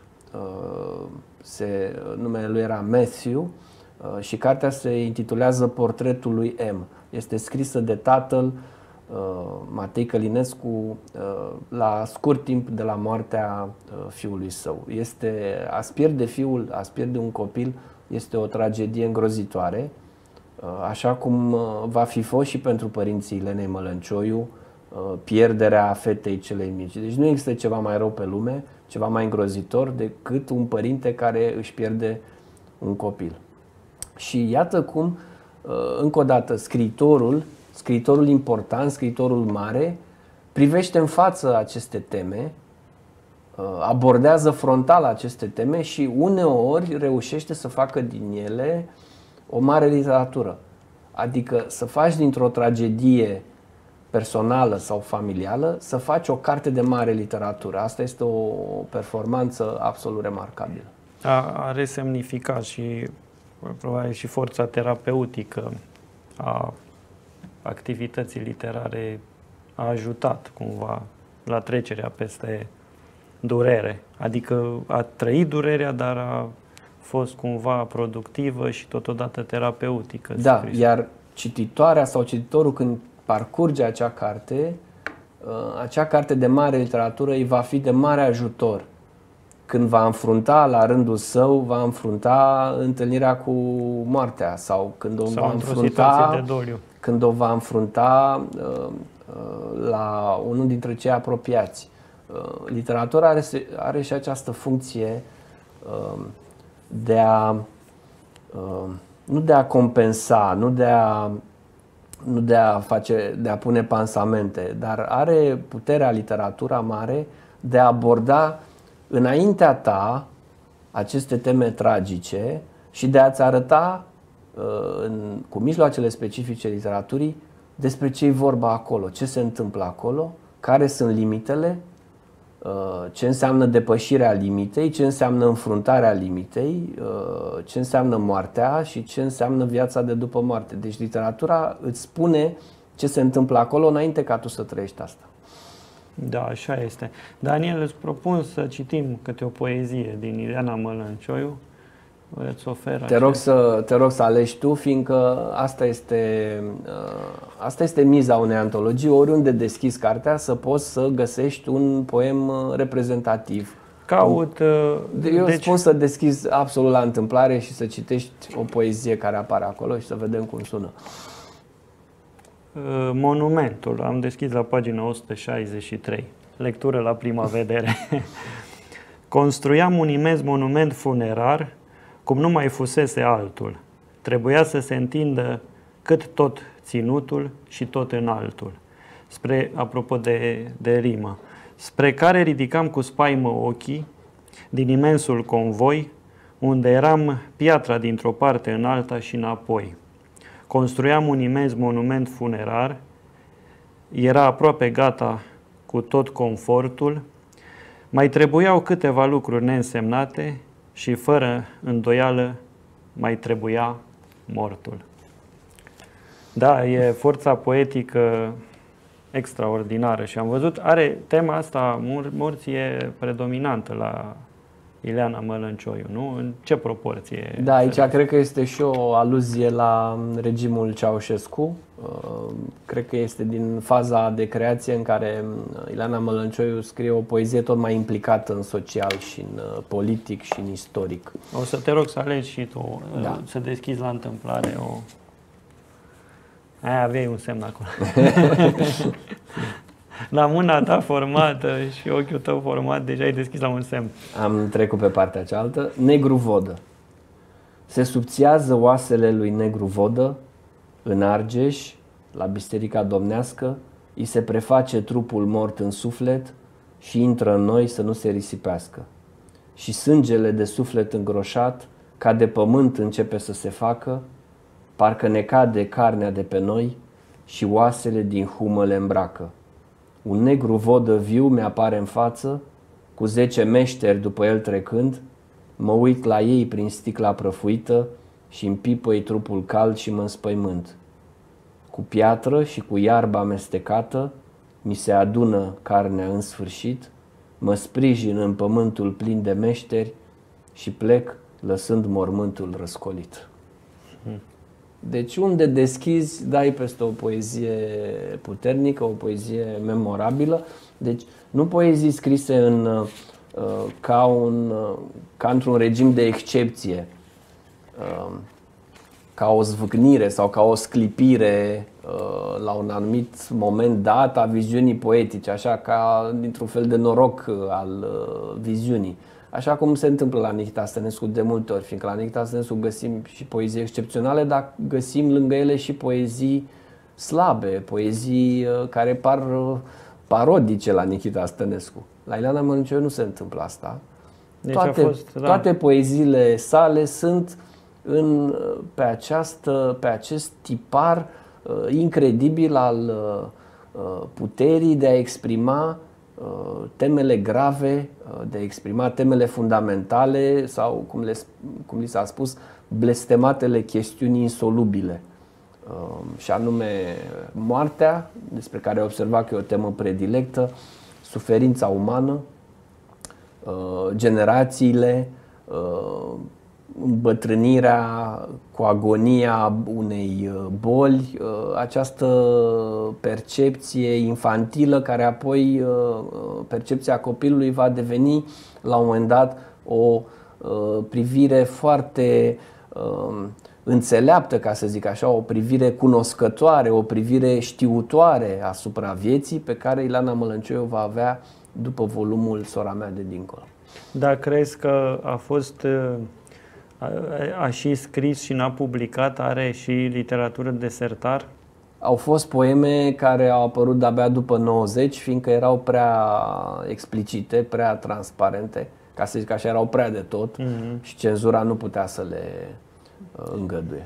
se, numele lui era Matthew și cartea se intitulează Portretul lui M. Este scrisă de tatăl Matei Călinescu la scurt timp de la moartea fiului său. Este, a-ți pierde fiul, a-ți pierde un copil, este o tragedie îngrozitoare, așa cum va fi fost și pentru părinții Ilenei Mălăncioiu pierderea fetei celei mici. Deci nu există ceva mai rău pe lume, ceva mai îngrozitor decât un părinte care își pierde un copil. Și iată cum, încă o dată, scriitorul, scriitorul important, scriitorul mare, privește în față aceste teme, abordează frontal aceste teme și uneori reușește să facă din ele o mare literatură. Adică să faci dintr-o tragedie personală sau familială, să faci o carte de mare literatură. Asta este o performanță absolut remarcabilă. Are semnificat și probabil și forța terapeutică a activității literare a ajutat cumva la trecerea peste durere. Adică a trăit durerea, dar a fost cumva productivă și totodată terapeutică. Da, iar cititoarea sau cititorul când parcurge acea carte, acea carte de mare literatură îi va fi de mare ajutor. Când va înfrunta la rândul său, va înfrunta întâlnirea cu moartea sau când o sau va înfrunta de doliu. când o va înfrunta uh, uh, la unul dintre cei apropiați. Uh, literatura are, are și această funcție uh, de a uh, nu de a compensa, nu de a nu de a face, de a pune pansamente, dar are puterea literatura mare de a aborda înaintea ta aceste teme tragice și de a-ți arăta în, cu mijloacele specifice literaturii despre ce e vorba acolo, ce se întâmplă acolo, care sunt limitele, ce înseamnă depășirea limitei, ce înseamnă înfruntarea limitei, ce înseamnă moartea și ce înseamnă viața de după moarte. Deci literatura îți spune ce se întâmplă acolo înainte ca tu să trăiești asta. Da, așa este. Daniel, îți propun să citim câte o poezie din Ileana Mălăncioiu. Îți ofer te, rog să, te rog să alegi tu, fiindcă asta este, asta este miza unei antologii. Oriunde deschizi cartea, să poți să găsești un poem reprezentativ. Caut... Eu deci... spun să deschizi absolut la întâmplare și să citești o poezie care apare acolo și să vedem cum sună. Monumentul. Am deschis la pagina o sută șaizeci și trei. Lectură la prima vedere. Construiam un imens monument funerar cum nu mai fusese altul. Trebuia să se întindă cât tot ținutul și tot înaltul. Spre, apropo de, de rimă, spre care ridicam cu spaimă ochii din imensul convoi, unde eram piatra dintr-o parte în alta și înapoi. Construiam un imens monument funerar, era aproape gata cu tot confortul, mai trebuiau câteva lucruri neînsemnate și fără îndoială mai trebuia mortul. Da, e forța poetică extraordinară și am văzut, are tema asta, morții e predominantă la Ileana Mălăncioiu, nu? În ce proporție? Da, aici cred că este și o aluzie la regimul Ceaușescu. Cred că este din faza de creație în care Ileana Mălăncioiu scrie o poezie tot mai implicată în social și în politic și în istoric. O să te rog să alegi și tu, da. Să deschizi la întâmplare o... Aia aveai un semn acolo. La mâna ta formată și ochiul tău format, deja ai deschis la un semn. Am trecut pe partea cealaltă. Negru Vodă. Se subțiază oasele lui Negru Vodă în Argeș, la biserica domnească, îi se preface trupul mort în suflet și intră în noi să nu se risipească. Și sângele de suflet îngroșat, ca de pământ începe să se facă parcă ne cade carnea de pe noi și oasele din humă le îmbracă. Un negru vodă viu mi-apare în față, cu zece meșteri după el trecând, mă uit la ei prin sticla prăfuită și împipăi trupul cald și mă înspăimânt. Cu piatră și cu iarbă amestecată, mi se adună carnea în sfârșit, mă sprijin în pământul plin de meșteri și plec lăsând mormântul răscolit. Deci unde deschizi, dai peste o poezie puternică, o poezie memorabilă. Deci nu poezii scrise în, uh, ca, un, uh, ca într-un regim de excepție, uh, ca o zvâcnire sau ca o sclipire uh, la un anumit moment dat a viziunii poetice, așa ca dintr-un fel de noroc al uh, viziunii. Așa cum se întâmplă la Nichita Stănescu de multe ori, fiindcă la Nichita Stănescu găsim și poezii excepționale, dar găsim lângă ele și poezii slabe, poezii care par parodice la Nichita Stănescu. La Ileana Mălâncioiu nu se întâmplă asta. Deci toate, a fost, da. toate poeziile sale sunt în, pe, această, pe acest tipar uh, incredibil al uh, puterii de a exprima temele grave, de a exprima temele fundamentale sau, cum, le, cum li s-a spus, blestematele chestiuni insolubile. Și anume moartea, despre care a observat că e o temă predilectă, suferința umană, generațiile, îmbătrânirea cu agonia unei boli, această percepție infantilă care apoi, percepția copilului, va deveni la un moment dat o privire foarte înțeleaptă, ca să zic așa, o privire cunoscătoare, o privire știutoare asupra vieții pe care Ileana Mălâncioiu va avea după volumul Sora mea de dincolo. Da, crezi că a fost... A, a și scris și n-a publicat, are și literatură desertar? Au fost poeme care au apărut de-abia după nouăzeci, fiindcă erau prea explicite, prea transparente, ca să zic așa, erau prea de tot, mm-hmm. și cenzura nu putea să le uh, îngăduie.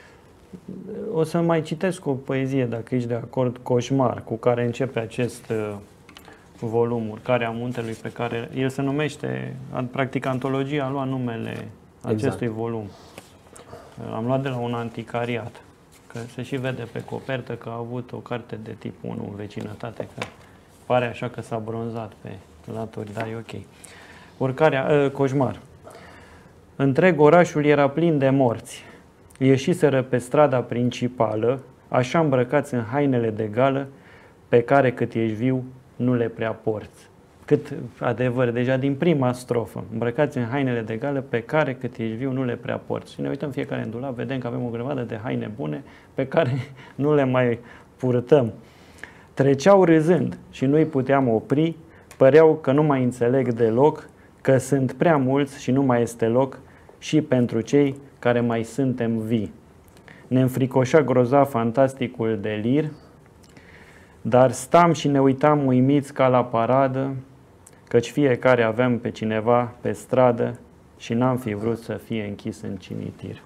O să mai citesc o poezie, dacă ești de acord, Coșmar, cu care începe acest uh, volum, Urcarea muntelui, pe care el se numește, practic antologia a luat numele acestui exact. volum. Am luat de la un anticariat, că se și vede pe copertă că a avut o carte de tip unu în vecinătate, că pare așa că s-a bronzat pe laturi, dar e ok. Urcarea, uh, Coșmar. Întreg orașul era plin de morți. Ieșiseră pe strada principală, așa îmbrăcați în hainele de gală, pe care cât ești viu nu le prea porți. Cât adevăr, deja din prima strofă, îmbrăcați în hainele de gală pe care cât ești viu nu le prea porți. Și ne uităm fiecare în dulap, vedem că avem o grămadă de haine bune pe care nu le mai purtăm. Treceau râzând și nu-i puteam opri, păreau că nu mai înțeleg deloc, că sunt prea mulți și nu mai este loc și pentru cei care mai suntem vii. Ne înfricoșa grozav fantasticul delir, dar stam și ne uitam uimiți ca la paradă, căci fiecare aveam pe cineva pe stradă și n-am fi vrut să fie închis în cimitir.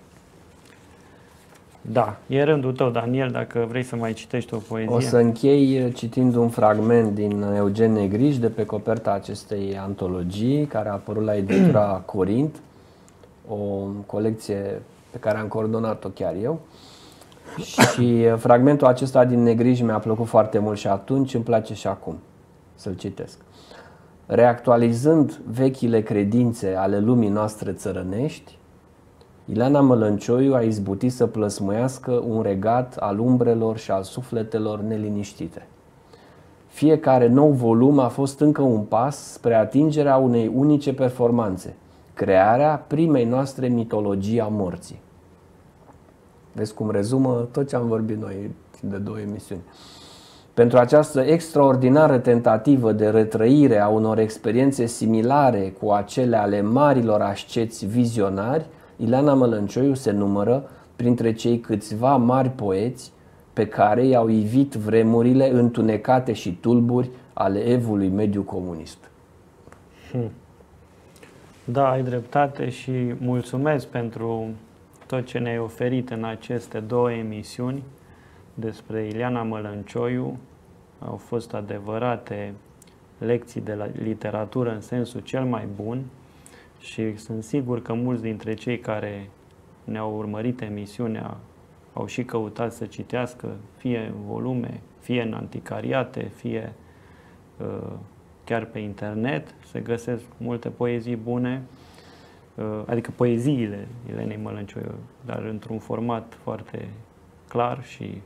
Da, e rândul tău, Daniel, dacă vrei să mai citești o poezie. O să închei citind un fragment din Eugen Negriș de pe coperta acestei antologii, care a apărut la editura Corint, o colecție pe care am coordonat-o chiar eu. Și fragmentul acesta din Negriș mi-a plăcut foarte mult și atunci, îmi place și acum să-l citesc. Reactualizând vechile credințe ale lumii noastre țărănești, Ileana Mălâncioiu a izbutit să plăsmuiască un regat al umbrelor și al sufletelor neliniștite. Fiecare nou volum a fost încă un pas spre atingerea unei unice performanțe, crearea primei noastre mitologii a morții. Vezi cum rezumă tot ce am vorbit noi de două emisiuni. Pentru această extraordinară tentativă de retrăire a unor experiențe similare cu acele ale marilor asceți vizionari, Ileana Mălâncioiu se numără printre cei câțiva mari poeți pe care i-au ivit vremurile întunecate și tulburi ale evului mediu comunist. Hmm. Da, ai dreptate și mulțumesc pentru tot ce ne-ai oferit în aceste două emisiuni despre Ileana Mălăncioiu. Au fost adevărate lecții de la literatură în sensul cel mai bun și sunt sigur că mulți dintre cei care ne-au urmărit emisiunea au și căutat să citească, fie în volume, fie în anticariate, fie uh, chiar pe internet. Se găsesc multe poezii bune, uh, adică poeziile Ilenei Mălăncioiu, dar într-un format foarte clar și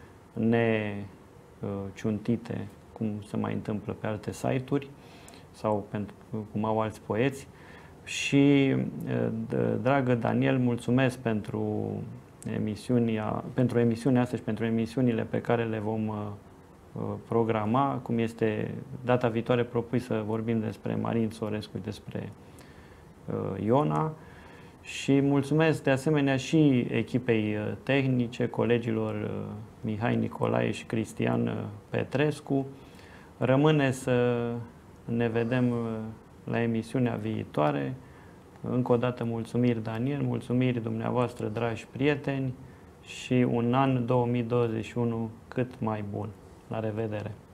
neciuntite, cum se mai întâmplă pe alte site-uri sau pentru, cum au alți poeți. Și, dragă Daniel, mulțumesc pentru emisiunea, pentru emisiunea asta și pentru emisiunile pe care le vom uh, programa, cum este data viitoare propui să vorbim despre Marin Sorescu, despre uh, Iona, și mulțumesc de asemenea și echipei uh, tehnice, colegilor uh, Mihai Nicolae și Cristian uh, Petrescu. Rămâne să ne vedem uh, la emisiunea viitoare. Încă o dată mulțumiri, Daniel, mulțumiri dumneavoastră, dragi prieteni, și un an două mii douăzeci și unu cât mai bun. La revedere!